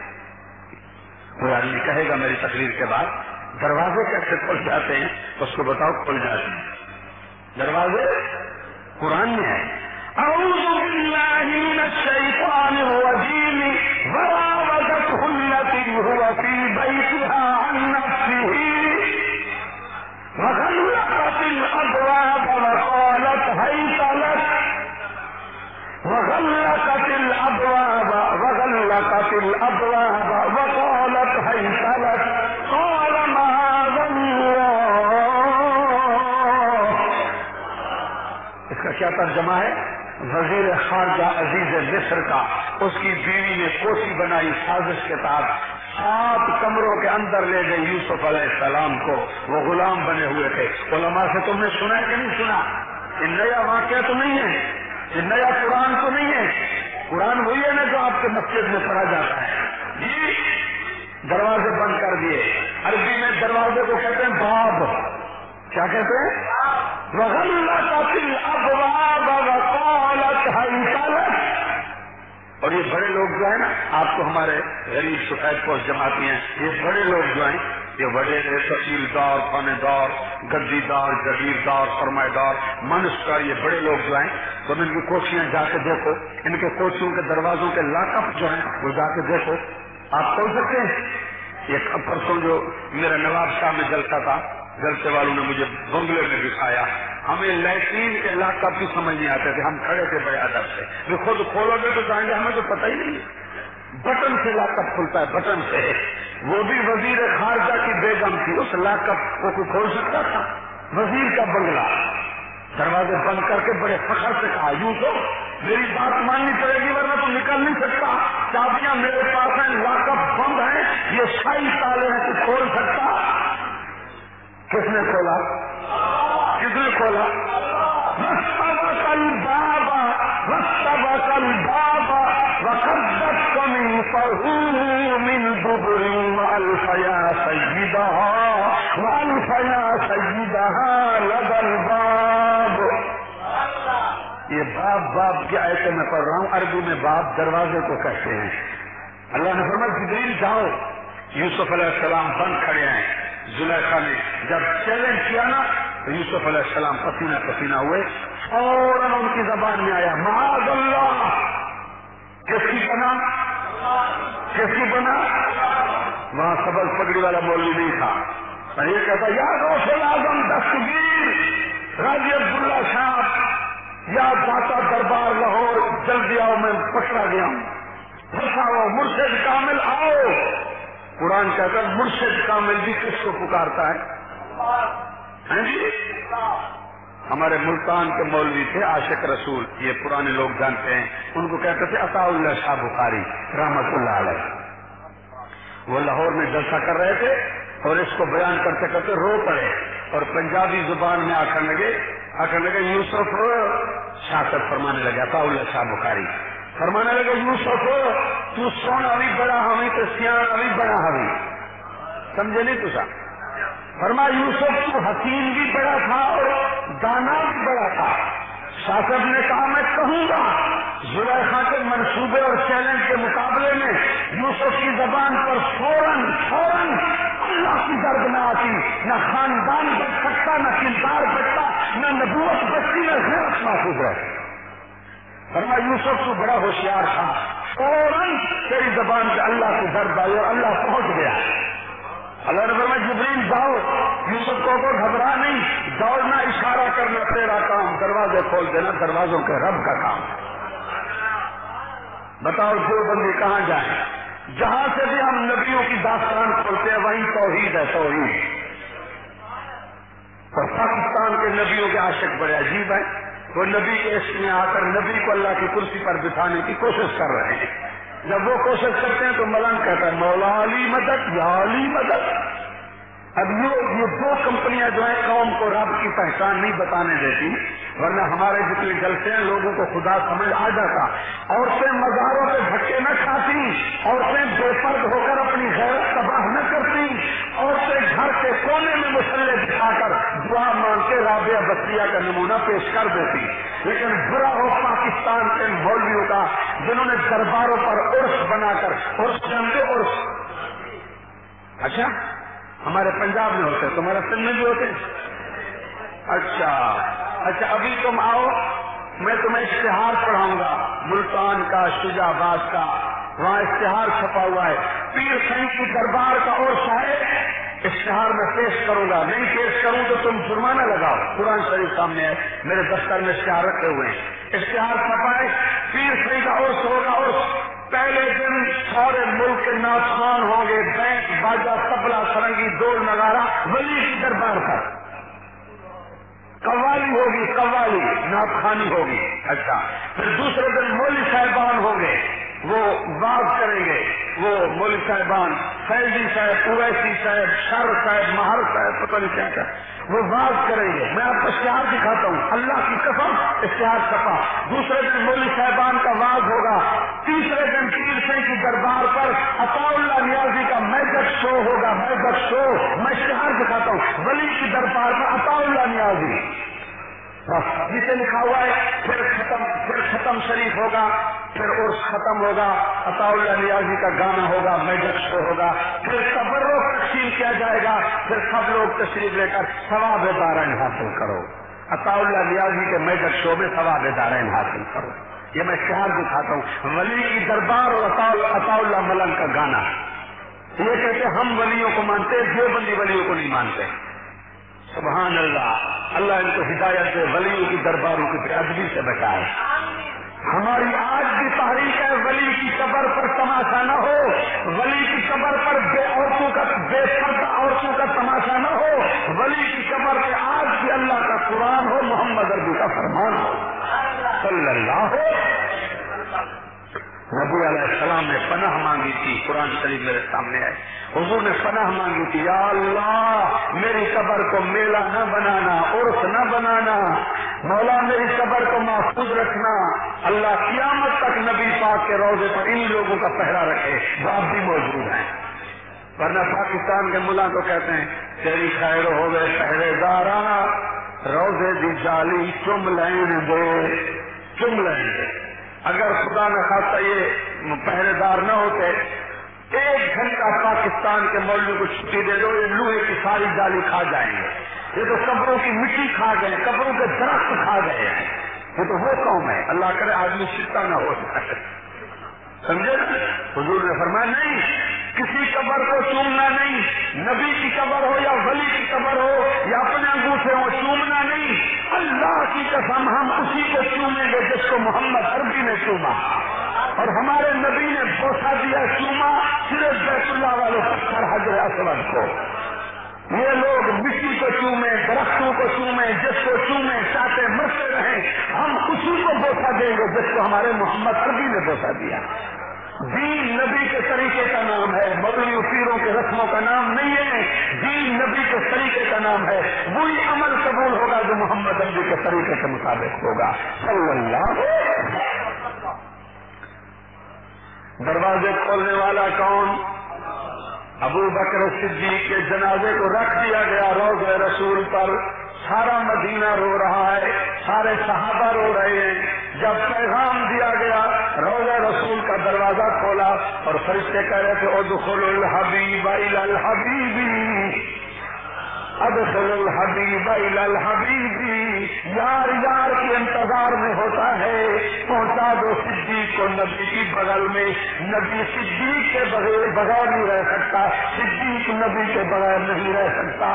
کوئی آدمی کہے گا میری تقریر کے بعد دروازے کیسے کھل جاتے ہیں، اس کو بتاؤ کھل جاتے ہیں دروازے، قرآن میں ہے اعوذ باللہ من الشیطان الرجیم وراودته التي هو في بيتها عن نفسه وغلقت الابواب وقالت هيت لك وغلقت الابواب وغلقت الابواب وقالت هيت لك قال معاذ الله۔ اس کا کیا ترجمہ ہے؟ وزیر خارجہ عزیز مصر کا اس کی بیوی نے کوٹھی بنائی سازش کے تحت، سات کمروں کے اندر لے گئے یوسف علیہ السلام کو، وہ غلام بنے ہوئے تھے۔ علماء سے تم نے سنا کہ نہیں سنا؟ یہ نیا واقعہ تو نہیں ہے، یہ نیا قرآن تو نہیں ہے، قرآن وہی ہے نا جو آپ کے مسجد میں پڑھا جاتا ہے۔ جی دروازے بند کر دیے، عربی میں دروازے کو کہتے ہیں باب، کیا کہتے ہیں؟ وَغَلَّقَتِ الْأَبْوَابَ وَقَالَتْ هَيْتَ لَكَ۔ اور یہ بڑے لوگ جو ہیں نا، آپ کو ہمارے غریب سفید پوش جماعتی ہیں، یہ بڑے لوگ جو ہیں، یہ بڑے تحصیلدار، خانے دار، گدی دار، جگیردار، سرمایہ دار، منشکار، یہ بڑے لوگ جو ہیں، تم ان کی کوٹھیاں جا کے دیکھو، ان کے کوٹھیوں کے دروازوں کے لاک اپ جو ہیں وہ جا کے دیکھو، آپ کھول سکتے ہیں؟ ایک پرسوں جو میرا نواب شاہ میں جلسہ تھا، جلسے والوں نے مجھے بنگلے میں دکھایا، ہمیں لیٹرین کے لاک اپ بھی سمجھ نہیں آتے تھے، ہم کھڑے تھے بڑے ادب سے، وہ خود کھولو گے تو جائیں گے، ہمیں تو پتہ ہی نہیں ہے، بٹن سے لاک اپ کھلتا ہے، بٹن سے، وہ بھی وزیر خارجہ کی بیگم تھی، اس لاک اپ کو کوئی کھول سکتا تھا؟ وزیر کا بنگلہ، دروازے بند کر کے بڑے فخر سے کہا، یوں تو میری بات ماننی پڑے گی ورنہ تو نکل نہیں سکتا، چابیاں میرے پاس ہیں، لاک اپ بند ہیں، یہ شاہی تالے ہیں، تو کھول سکتا؟ کس نے کھولا؟ کس نے کھولا؟ وَاسْتَبَقَ الْبَابَ وَاسْتَبَقَ الْبَابَ وَقَدَّتْ قَمِيصَهُ مِنْ دُبُرٍ وَأَلْفَ يَا سَيِّدَهَا وَأَلْفَ يَا سَيِّدَهَا لَدَى الْبَابِ۔ یہ باب باب کی آیتیں میں پڑھ رہا ہوں، عربی میں باب دروازے کو کہتے ہیں۔ اللہ نے فرمایا جبریل جاؤ، یوسف علیہ السلام بند کھڑے ہیں، زلیخا نے جب چیلنج کیا نا تو یوسف علیہ السلام پسینہ پسینہ ہوئے، فوراً ان کی زبان میں آیا معاذ اللہ، کس کی بنا؟ کس کی بنا؟ وہاں سبز پگڑی والا مولوی نہیں تھا، اور یہ کہتا یا غوث اعظم دستگیر راجی عبداللہ صاحب، یا داتا دربار لاہور، جلدی آؤ، میں پکڑا گیا ہوں، پھنساؤ، مرشد کامل آؤ۔ قرآن کہتا ہے مرشد کامل بھی کس کو پکارتا ہے؟ جی ہمارے ملتان کے مولوی تھے عاشق رسول، یہ پرانے لوگ جانتے ہیں، ان کو کہتے تھے عطا اللہ شاہ بخاری رحمت اللہ علیہ، وہ لاہور میں جلسہ کر رہے تھے اور اس کو بیان کرتے کرتے رو پڑے اور پنجابی زبان میں آخر لگے آخر لگے یوسف شاست فرمانے لگے، عطا اللہ شاہ بخاری فرمانے لگے یوسف تو سونا بھی بڑا ہوئی تو سیاح بھی بڑا ہوئی، سمجھے نہیں تو صاحب؟ فرمایا یوسف تو حکیم بھی بڑا تھا اور دانا بھی بڑا تھا۔ شاہ صاحب نے کہا میں کہوں گا زلیخا کے منصوبے اور چیلنج کے مقابلے میں یوسف کی زبان پر فوراً فوراً اللہ کی درد نہ آتی، نہ خاندان بچ سکتا، نہ کردار بچتا، نہ نبوت بچتی، نہ غیرت محفوظ رہتی۔ فرمایا یوسف تو بڑا ہوشیار تھا، فوراً تیری زبان پہ اللہ کی درد آئی اور اللہ پہنچ گیا۔ اللہ نے فرمایا جبریل جاؤ، یوسف کو کو گھبرا نہیں، دوڑنا، اشارہ کرنا تیرا کام، دروازے کھول دینا دروازوں کے رب کا کام۔ بتاؤ جو بندی کہاں جائیں؟ جہاں سے بھی ہم نبیوں کی داستان کھولتے ہیں وہیں توحید ہے، توحید۔ اور پاکستان کے نبیوں کے عاشق بڑے عجیب ہیں، وہ نبی کے عشق میں آ کر نبی کو اللہ کی کرسی پر بٹھانے کی کوشش کر رہے ہیں۔ جب وہ کوشش کرتے ہیں تو ملنگ کہتا ہے مولا علی مدد، یا علی مدد۔ اب یہ یہ دو کمپنیاں جو ہیں قوم کو رب کی پہچان نہیں بتانے دیتی، ورنہ ہمارے جتنے جلسے ہیں لوگوں کو خدا سمجھ آ جاتا۔ عورتیں مزاروں پہ دھکے نہ کھاتی، عورتیں بے پرد ہو کر اپنی غیرت تباہ نہ کرتی، عورتیں گھر کے کونے میں مسلے دکھا کر دعا مانگ کے رابعہ بصریہ کا نمونہ پیش کر دیتی۔ لیکن برا ہو پاکستان کے مولویوں کا جنہوں نے درباروں پر عرس بنا کر عرس جانتے عرس، اچھا ہمارے پنجاب میں ہوتے، تمہارے سندھ میں بھی ہوتے، اچھا اچھا ابھی تم آؤ، میں تمہیں اشتہار پڑھاؤں گا ملتان کا، شجاع آباد کا، وہاں اشتہار چھپا ہوا ہے، پیر سنگھ کی دربار کا عرس ہے، اشتہار میں پیش کروں گا، نہیں پیش کروں تو تم جرمانہ لگاؤ، قرآن شریف سامنے ہے، میرے دفتر میں اشتہار رکھے ہوئے ہیں، اشتہار چھپائے، پیر سنگھ کا عرس ہوگا، عرس پہلے دن سارے ملک کے ناچخوان ہوں گے، بینک باجا تبلا سرنگی ڈول نگارا ولی کی دربار پر، قوالی ہوگی، قوالی ناچخوانی ہوگی، اچھا پھر دوسرے دن مولوی صاحبان ہوں گے، وہ واز کریں گے، وہ مولوی صاحبان، فیضی صاحب، اویسی صاحب، شر صاحب، مہر صاحب، پتہ نہیں کیا کیا، وہ واز کریں گے. میں آپ کو اشتہار دکھاتا ہوں، اللہ کی قسم اشتہار چھپا. دوسرے دن مولوی صاحبان کا واز ہوگا. تیسرے دن پیر سنگھ کی دربار پر عطا اللہ نیازی کا میجک شو ہوگا. میجک شو میں اشتہار دکھاتا ہوں، ولی کی دربار پر عطا اللہ نیازی جسے لکھا ہوا ہے. پھر ختم پھر ختم شریف ہوگا، پھر عرس ختم ہوگا، عطا اللہ نیازی کا گانا ہوگا، میجک شو ہوگا، پھر تبرک تقسیم کیا جائے گا، پھر سب لوگ تشریف لے کر ثواب دارین حاصل کرو. عطا اللہ نیازی کے میجک شو میں ثواب دارین حاصل کرو. یہ میں اشتہار دکھاتا ہوں. ولی کی دربار اور عطا اللہ ملنگ کا گانا. یہ کہتے ہم ولیوں کو مانتے، دیوبندی ولیوں کو نہیں مانتے. سبحان اللہ. اللہ ان کو ہدایت دے، ولیوں کی درباروں کی بے ادبی سے بچائے. ہماری آج بھی تحریک ہے، ولی کی قبر پر تماشا نہ ہو، ولی کی قبر پر بے عورتوں کا بے فرد عورتوں کا تماشا نہ ہو، ولی کی قبر پہ آج بھی اللہ کا قرآن ہو، محمد عربی کا فرمان ہو صلی اللہ ہو. نبی علیہ السلام نے پناہ مانگی تھی، قرآن شریف میرے سامنے ہے. حضور نے پناہ مانگی تھی، یا اللہ میری قبر کو میلہ نہ بنانا، عرس نہ بنانا، مولا میری قبر کو محفوظ رکھنا. اللہ قیامت تک نبی پاک کے روضے پر ان لوگوں کا پہرا رکھے جو اب بھی موجود ہیں. ورنہ پاکستان کے ملا کو کہتے ہیں تیری خیر ہوئے پہرے دارا، روضے دی جالی چم لین دے، چم لین دے. اگر خدا نہ خاصہ یہ پہرے دار نہ ہوتے، ایک گھنٹہ پاکستان کے مولوی کو چھٹی دے دو، یہ لوہے کی ساری جالی کھا جائیں گے. یہ تو قبروں کی مٹی کھا گئے، قبروں کے درخت کھا گئے ہیں. یہ تو وہ قوم ہے، اللہ کرے آدمی شکتا نہ ہو جائے. سمجھے؟ حضور نے فرمایا نہیں، کسی قبر کو چومنا نہیں، نبی کی قبر ہو یا ولی کی قبر ہو یا اپنے انگوٹھے ہو، چومنا نہیں. اللہ کی قسم ہم اسی کو چومیں گے جس کو محمد عربی نے چوما، اور ہمارے نبی نے بوسا دیا، چوما صرف بیت اللہ والے پتھر حجر اسود کو. یہ لوگ مٹی کو چومیں، درختوں کو چومیں، جس کو چومیں چاہتے مرتے رہیں. ہم اسی کو بوسا دیں گے جس کو ہمارے محمد عربی نے بوسا دیا. دین نبی کے طریقے کا نام ہے، مولوی پیروں کے رسموں کا نام نہیں ہے. دین نبی کے طریقے کا نام ہے. وہی عمل قبول ہوگا جو محمد عربی کے طریقے کے مطابق ہوگا صلی اللہ. دروازے کھولنے والا کون؟ ابو بکر صدیق کے جنازے کو رکھ دیا گیا روضہ رسول پر. سارا مدینہ رو رہا ہے، سارے صحابہ رو رہے ہیں. جب پیغام دیا گیا، روضہ رسول کا دروازہ کھولا اور فرشتے کہہ رہے تھے ادخلوا الحبیب الی الحبیب، ادخلوا الحبیب الی الحبیب. یار یار کے انتظار میں ہوتا ہے، پہنچا دو صدیق کو نبی کی بغل میں. نبی صدیق کے بغیر بغیر نہیں رہ سکتا، صدیق نبی کے بغیر نہیں رہ سکتا.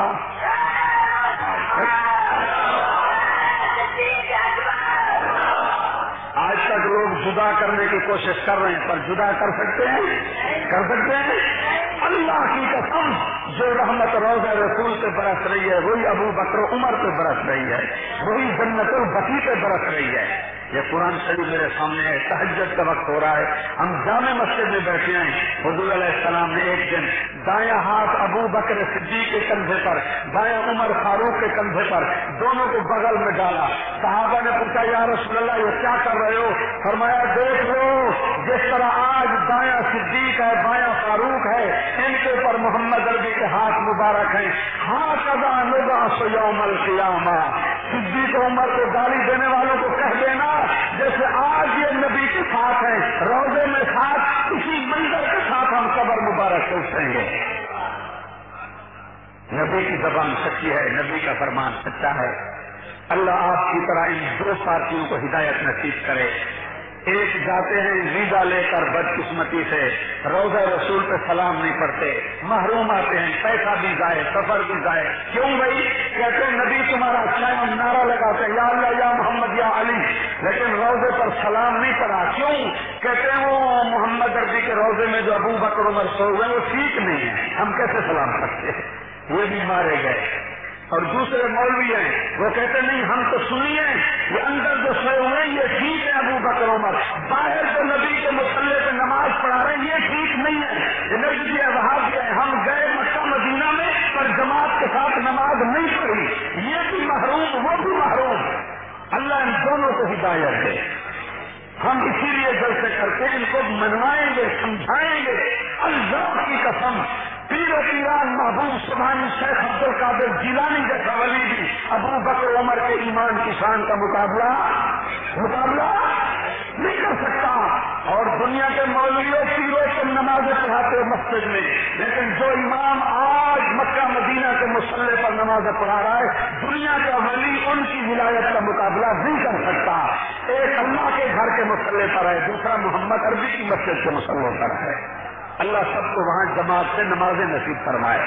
آج تک لوگ جدا کرنے کی کوشش کر رہے ہیں، پر جدا کر سکتے ہیں؟ کر سکتے ہیں؟ اللہ کی قسم جو رحمت روضہ رسول پہ برس رہی ہے وہی ابو بکر عمر پہ برس رہی ہے، وہی جنت البقیع پہ برس رہی ہے. یہ قرآن شریف میرے سامنے ہے. تہجد کا وقت ہو رہا ہے، ہم جامع مسجد میں بیٹھے ہیں. حضور علیہ السلام نے ایک دن دایاں ہاتھ ابو بکر صدیق کے کندھے پر، بایاں عمر فاروق کے کندھے پر، دونوں کو بغل میں ڈالا. صحابہ نے پوچھا یا رسول اللہ یہ کیا کر رہے ہو؟ فرمایا دیکھ لو جس طرح آج دایاں صدیق ہے، بایاں فاروق ہے، ان کے اوپر محمد عربی کے ہاتھ مبارک ہیں. ہاتھ ادا نبعث یوم القیامہ. صدیق عمر کو گالی دینے والوں کو کہہ دینا جیسے آج یہ نبی کے ساتھ ہیں، روضے میں ساتھ، اسی منظر کے ساتھ ہم قبر مبارک سے اٹھیں گے. نبی کی زبان سچی ہے، نبی کا فرمان سچا ہے. اللہ آپ کی طرح ان دو ساتھیوں کو ہدایت نصیب کرے. ایک جاتے ہیں ویزا لے کر بدقسمتی سے، روضہ رسول پہ سلام نہیں پڑھتے، محروم آتے ہیں، پیسہ بھی ضائع، سفر بھی ضائع. کیوں بھائی؟ کہتے ہیں نبی تمہارا اچھا ہے، ہم نعرہ لگاتے ہیں یا اللہ یا محمد یا علی، لیکن روضے پر سلام نہیں پڑھا. کیوں؟ کہتے ہیں وہ محمد عربی کے روضے میں جو ابو بکر عمر سو ہوئے وہ ٹھیک نہیں ہے، ہم کیسے سلام کرتے ہیں؟ یہ بھی مارے گئے. اور دوسرے مولوی ہیں وہ کہتے نہیں ہم تو سنیے یہ اندر جو سوئے ہوئے ہیں یہ ٹھیک ہے ابو بکر عمر، باہر جو نبی کے مصلے پہ نماز پڑھا رہے ہیں یہ ٹھیک نہیں ہے، یہ نبی ہے وہاں بھی ہے، ہم گئے مکہ مدینہ میں پر جماعت کے ساتھ نماز نہیں پڑھی، یہ بھی محروم وہ بھی محروم، اللہ ان دونوں کو ہدایت دے۔ ہم اسی لیے جلسے کر کے ان کو منوائیں گے، سمجھائیں گے۔ اللہ کی قسم پیر و پیران محبوب سبحانی شیخ عبد القادر جیلانی جیسا ولی بھی ابو بکر عمر کے ایمان کی شان کا مقابلہ مقابلہ نہیں کر سکتا۔ اور دنیا کے مولویوں پیروں تم نمازیں پڑھاتے ہو مسجد میں، لیکن جو امام آج مکہ مدینہ کے مسلح پر نمازیں پڑھا رہا ہے دنیا کا ولی ان کی ولایت کا مقابلہ نہیں کر سکتا۔ ایک اللہ کے گھر کے مسلح پر ہے، دوسرا محمد عربی کی مسجد کے مسلح پر ہے۔ اللہ سب کو وہاں جماعت سے نمازیں نصیب فرمائے۔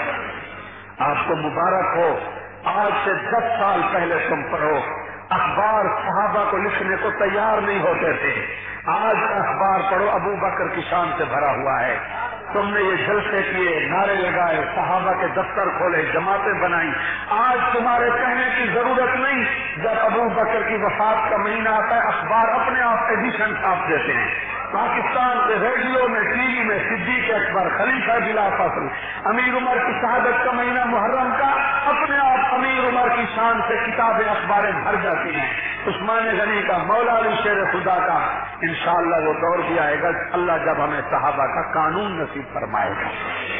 آپ کو مبارک ہو، آج سے دس سال پہلے تم پڑھو اخبار صحابہ کو لکھنے کو تیار نہیں ہوتے تھے، آج اخبار پڑھو ابو بکر کی شان سے بھرا ہوا ہے۔ تم نے یہ جلسے کیے، نعرے لگائے، صحابہ کے دفتر کھولے، جماعتیں بنائی، آج تمہارے کہنے کی ضرورت نہیں۔ جب ابو بکر کی وفات کا مہینہ آتا ہے اخبار اپنے آپ ایڈیشن چھاپ دیتے ہیں، پاکستان کے ریڈیو میں، ٹی وی میں صدیق اکبر، خلیفہ بلا فصل، امیر عمر کی شہادت کا مہینہ محرم کا اپنے آپ امیر عمر کی شان سے کتابیں اخباریں بھر جاتی ہیں، عثمان غنی کا، مولا علی شیر خدا کا۔ انشاءاللہ وہ دور بھی آئے گا اللہ جب ہمیں صحابہ کا قانون نصیب فرمائے گا،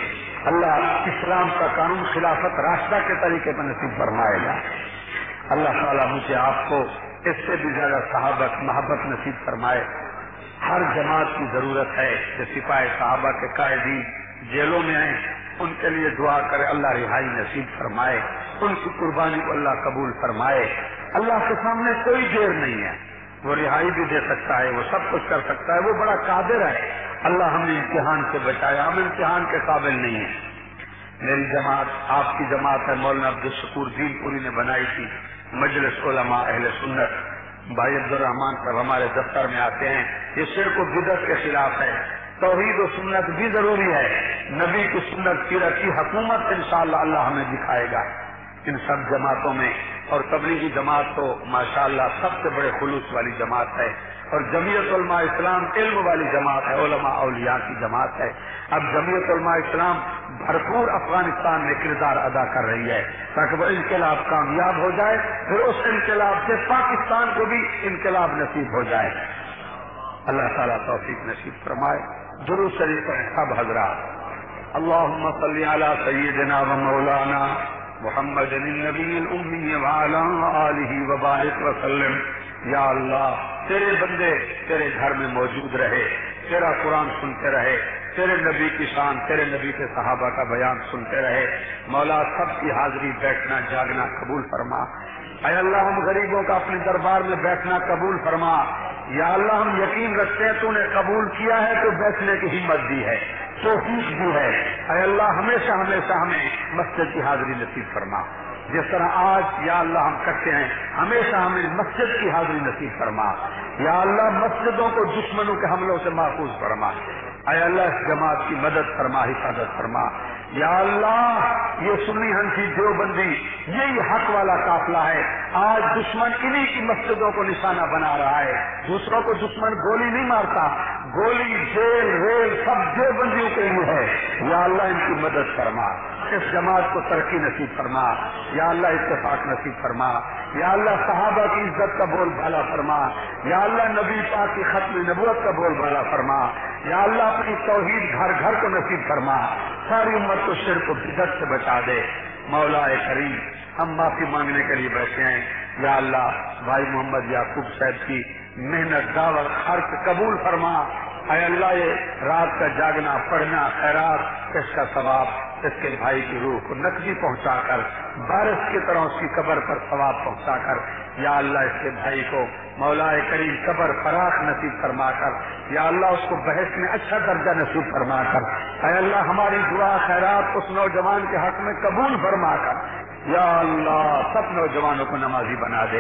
اللہ اسلام کا قانون خلافت راشدہ کے طریقے پر نصیب فرمائے گا۔ اللہ تعالیٰ مجھے آپ کو اس سے بھی زیادہ صحابہ کی محبت نصیب فرمائے۔ ہر جماعت کی ضرورت ہے کہ سپاہی صحابہ کے قائدین جیلوں میں آئیں، ان کے لیے دعا کرے اللہ رہائی نصیب فرمائے، ان کی قربانی کو اللہ قبول فرمائے۔ اللہ کے سامنے کوئی دیر نہیں ہے، وہ رہائی بھی دے سکتا ہے، وہ سب کچھ کر سکتا ہے، وہ بڑا قادر ہے۔ اللہ ہمیں امتحان سے بچایا، ہم امتحان کے قابل نہیں ہیں۔ میری جماعت آپ کی جماعت ہے، مولانا عبدالشکور دین پوری نے بنائی تھی، مجلس علماء اہل سنت، بھائی عبد الرحمان صاحب ہمارے دفتر میں آتے ہیں، یہ شرک و بدعت کے خلاف ہے، توحید و سنت بھی ضروری ہے، نبی کی سنت سیرت کی حکومت انشاءاللہ اللہ ہمیں دکھائے گا ان سب جماعتوں میں۔ اور تبلیغی جماعت تو ماشاءاللہ سب سے بڑے خلوص والی جماعت ہے، اور جمعیت علماء اسلام علم والی جماعت ہے، علماء اولیاء کی جماعت ہے۔ اب جمعیت علماء اسلام بھرپور افغانستان میں کردار ادا کر رہی ہے تاکہ وہ انقلاب کامیاب ہو جائے، پھر اس انقلاب سے پاکستان کو بھی انقلاب نصیب ہو جائے۔ اللہ تعالیٰ توفیق نصیب فرمائے۔ درود شریف پر سب حضرات اللہم صلی علی سیدنا و مولانا محمد النبی الامی وعلی آلہ وبارک وسلم۔ یا اللہ تیرے بندے تیرے گھر میں موجود رہے، تیرا قرآن سنتے رہے، تیرے نبی کی شان، تیرے نبی کے صحابہ کا بیان سنتے رہے۔ مولا سب کی حاضری بیٹھنا جاگنا قبول فرما۔ اے اللہ ہم غریبوں کا اپنے دربار میں بیٹھنا قبول فرما۔ یا اللہ ہم یقین رکھتے ہیں تو نے قبول کیا ہے تو بیٹھنے کی ہمت دی ہے، توفیق دی ہے۔ اے اللہ ہمیشہ ہمیشہ ہمیں مسجد کی حاضری نصیب فرما، جس طرح آج یا اللہ ہم کرتے ہیں ہمیشہ ہمیں مسجد کی حاضری نصیب فرما۔ یا اللہ مسجدوں کو دشمنوں کے حملوں سے محفوظ فرما۔ اے اللہ اس جماعت کی مدد فرما، حفاظت فرما۔ یا اللہ یہ سنی ہنسی دیوبندی یہی حق والا قافلہ ہے، آج دشمن انہی کی مسجدوں کو نشانہ بنا رہا ہے، دوسروں کو دشمن گولی نہیں مارتا، گولی جیل ریل سب دیوبندیوں کے لیے ہے۔ یا اللہ ان کی مدد فرما، اس جماعت کو ترقی نصیب فرما۔ یا اللہ اتفاق نصیب فرما۔ یا اللہ صحابہ کی عزت کا بول بالا فرما۔ یا اللہ نبی پاک کی ختم نبوت کا بول بالا فرما۔ یا اللہ اپنی توحید گھر گھر کو نصیب فرما، ساری امت کو شرک و بدعت سے بچا دے۔ مولا کریم ہم معافی مانگنے کے لیے بیٹھے ہیں، یا اللہ بھائی محمد یعقوب صاحب کی محنت دعوت خرچ قبول فرما۔ اے اللہ یہ رات کا جاگنا پڑھنا خیرات اس کا ثواب اس کے بھائی کی روح کو نقدی پہنچا کر بارش کی طرح اس کی قبر پر ثواب پہنچا کر، یا اللہ اس کے بھائی کو مولا کریم قبر فراخ نصیب فرما کر، یا اللہ اس کو بحث میں اچھا درجہ نصیب فرما کر، اے اللہ ہماری دعا خیرات اس نوجوان کے حق میں قبول فرما کر، یا اللہ سب نوجوانوں کو نمازی بنا دے۔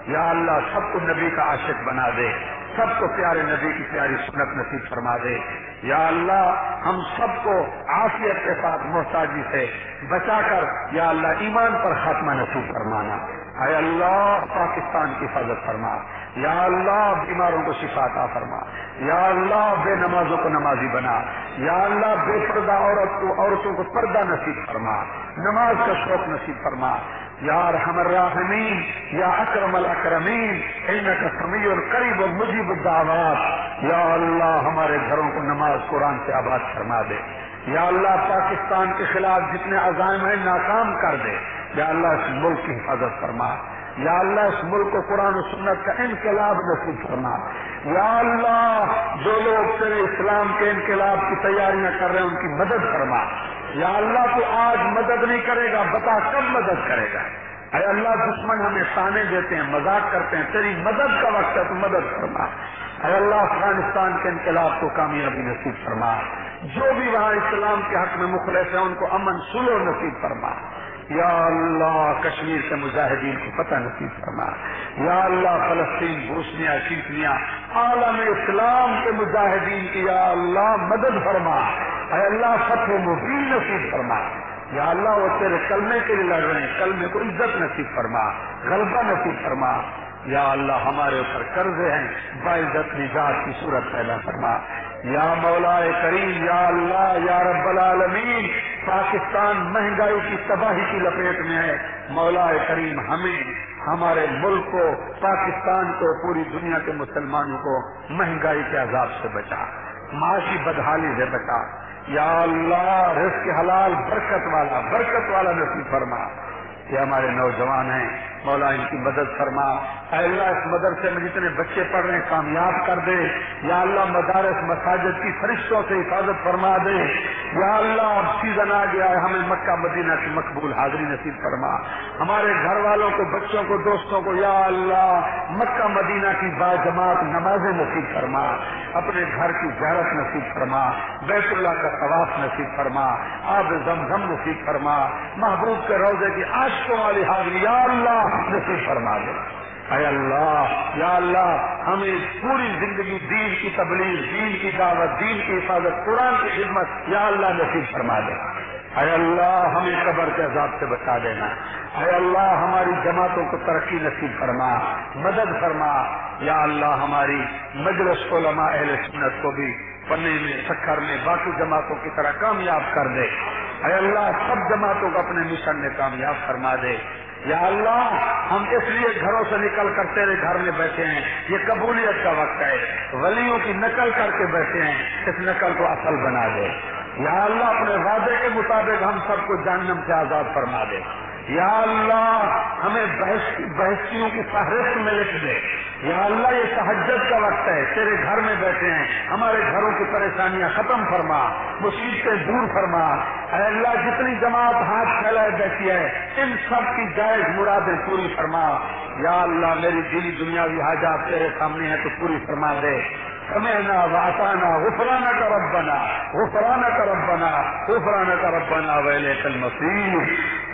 یا اللہ سب کو نبی کا عاشق بنا دے، سب کو پیارے نبی کی پیاری سنت نصیب فرما دے۔ یا اللہ ہم سب کو عافیت کے ساتھ محتاجی سے بچا کر یا اللہ ایمان پر خاتمہ نصیب فرمانا۔ اے اللہ پاکستان کی حفاظت فرما، یا اللہ بیماروں کو شفا عطا فرما، یا اللہ بے نمازوں کو نمازی بنا، یا اللہ بے پردہ عورت کو عورتوں کو پردہ نصیب فرما، نماز کا شوق نصیب فرما، یا ارحم الراحمین یا اکرم الاکرمین انک سمیع قریب مجیب الدعوات۔ یا اللہ ہمارے گھروں کو نماز قرآن سے آباد فرما دے، یا اللہ پاکستان کے خلاف جتنے عزائم ہیں ناکام کر دے، یا اللہ اس ملک کی حفاظت فرما، یا اللہ اس ملک کو قرآن و سنت کا انقلاب نصیب فرما، یا اللہ جو لوگ تیرے اسلام کے انقلاب کی تیاریاں کر رہے ہیں ان کی مدد فرما، یا اللہ تو آج مدد نہیں کرے گا بتا کب مدد کرے گا۔ اے اللہ دشمن ہمیں تانے دیتے ہیں، مذاق کرتے ہیں، تیری مدد کا وقت ہے تو مدد فرما۔ اے اللہ افغانستان کے انقلاب کو کامیابی نصیب فرما، جو بھی وہاں اسلام کے حق میں مخلص ہیں ان کو امن صلح نصیب فرما، یا اللہ کشمیر کے مجاہدین کو فتح نصیب فرما، یا اللہ فلسطین بوسنیا چیچنیا عالم اسلام کے مجاہدین کی یا اللہ مدد فرما، اے اللہ فتح مبین نصیب فرما، یا اللہ وہ تیرے کلمے کے لیے لڑ رہے ہیں، کلمے کو عزت نصیب فرما، غلبہ نصیب فرما، یا اللہ ہمارے اوپر قرضے ہیں باعزت نجات کی صورت پیدا فرما، یا مولا کریم، یا اللہ یا رب العالمین پاکستان مہنگائی کی تباہی کی لپیٹ میں ہے، مولا کریم ہمیں ہمارے ملک کو پاکستان کو پوری دنیا کے مسلمانوں کو مہنگائی کے عذاب سے بچا، معاشی بدحالی سے بچا، یا اللہ رزق حلال برکت والا برکت والا نصیب فرما، یہ ہمارے نوجوان ہیں مولا ان کی مدد فرما، اے اللہ اس مدرسے میں جتنے بچے پڑھ رہے ہیں کامیاب کر دے، یا اللہ مدارس مساجد کی فرشتوں سے حفاظت فرما دے، یا اللہ اب سیزن آ گیا ہے ہمیں مکہ مدینہ کی مقبول حاضری نصیب فرما، ہمارے گھر والوں کو بچوں کو دوستوں کو یا اللہ مکہ مدینہ کی باجماعت نمازیں نصیب فرما، اپنے گھر کی زیارت نصیب فرما، بیت اللہ کا طواف نصیب فرما، آب زمزم نصیب فرما، محبوب کے روضے کی عاشقوں والی حاضری یا اللہ نصیب فرما دے، اے اللہ یا اللہ ہمیں پوری زندگی دین کی تبلیغ، دین کی دعوت، دین کی حفاظت، قرآن کی خدمت یا اللہ نصیب فرما دے، اے اللہ ہمیں قبر کے عذاب سے بچا دینا، اے اللہ ہماری جماعتوں کو ترقی نصیب فرما، مدد فرما، یا اللہ ہماری مجلس علماء اہل سنت کو بھی پنے میں سکھر میں باقی جماعتوں کی طرح کامیاب کر دے، اے اللہ سب جماعتوں کو اپنے مشن میں کامیاب فرما دے، یا اللہ ہم اس لیے گھروں سے نکل کر تیرے گھر میں بیٹھے ہیں، یہ قبولیت کا وقت ہے، ولیوں کی نقل کر کے بیٹھے ہیں، اس نقل کو اصل بنا دے، یا اللہ اپنے وعدے کے مطابق ہم سب کو جہنم سے آزاد فرما دے، یا اللہ ہمیں بہشتیوں کی فہرست میں لکھ دے، یا اللہ یہ تہجد کا وقت ہے، تیرے گھر میں بیٹھے ہیں، ہمارے گھروں کی پریشانیاں ختم فرما، مصیبتیں دور فرما، اے اللہ جتنی جماعت ہاتھ پھیلائے بیٹھی ہے ان سب کی جائز مرادیں پوری فرما، یا اللہ میری دینی دنیاوی حاجات تیرے سامنے ہے تو پوری فرما دے، سمعنا واطعنا غفرانک ربنا غفرانک ربنا غفرانک ربنا والیک المصیر،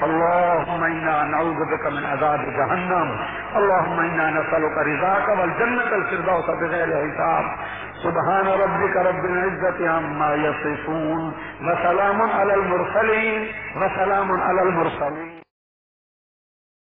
اللهم انا نعوذ بك من عذاب جہنم، اللهم انا نسألك رضاك والجنة الفردوس بغیر حساب، سبحان ربك رب العزة عما يصفون وسلام على المرسلين وسلام على المرسلين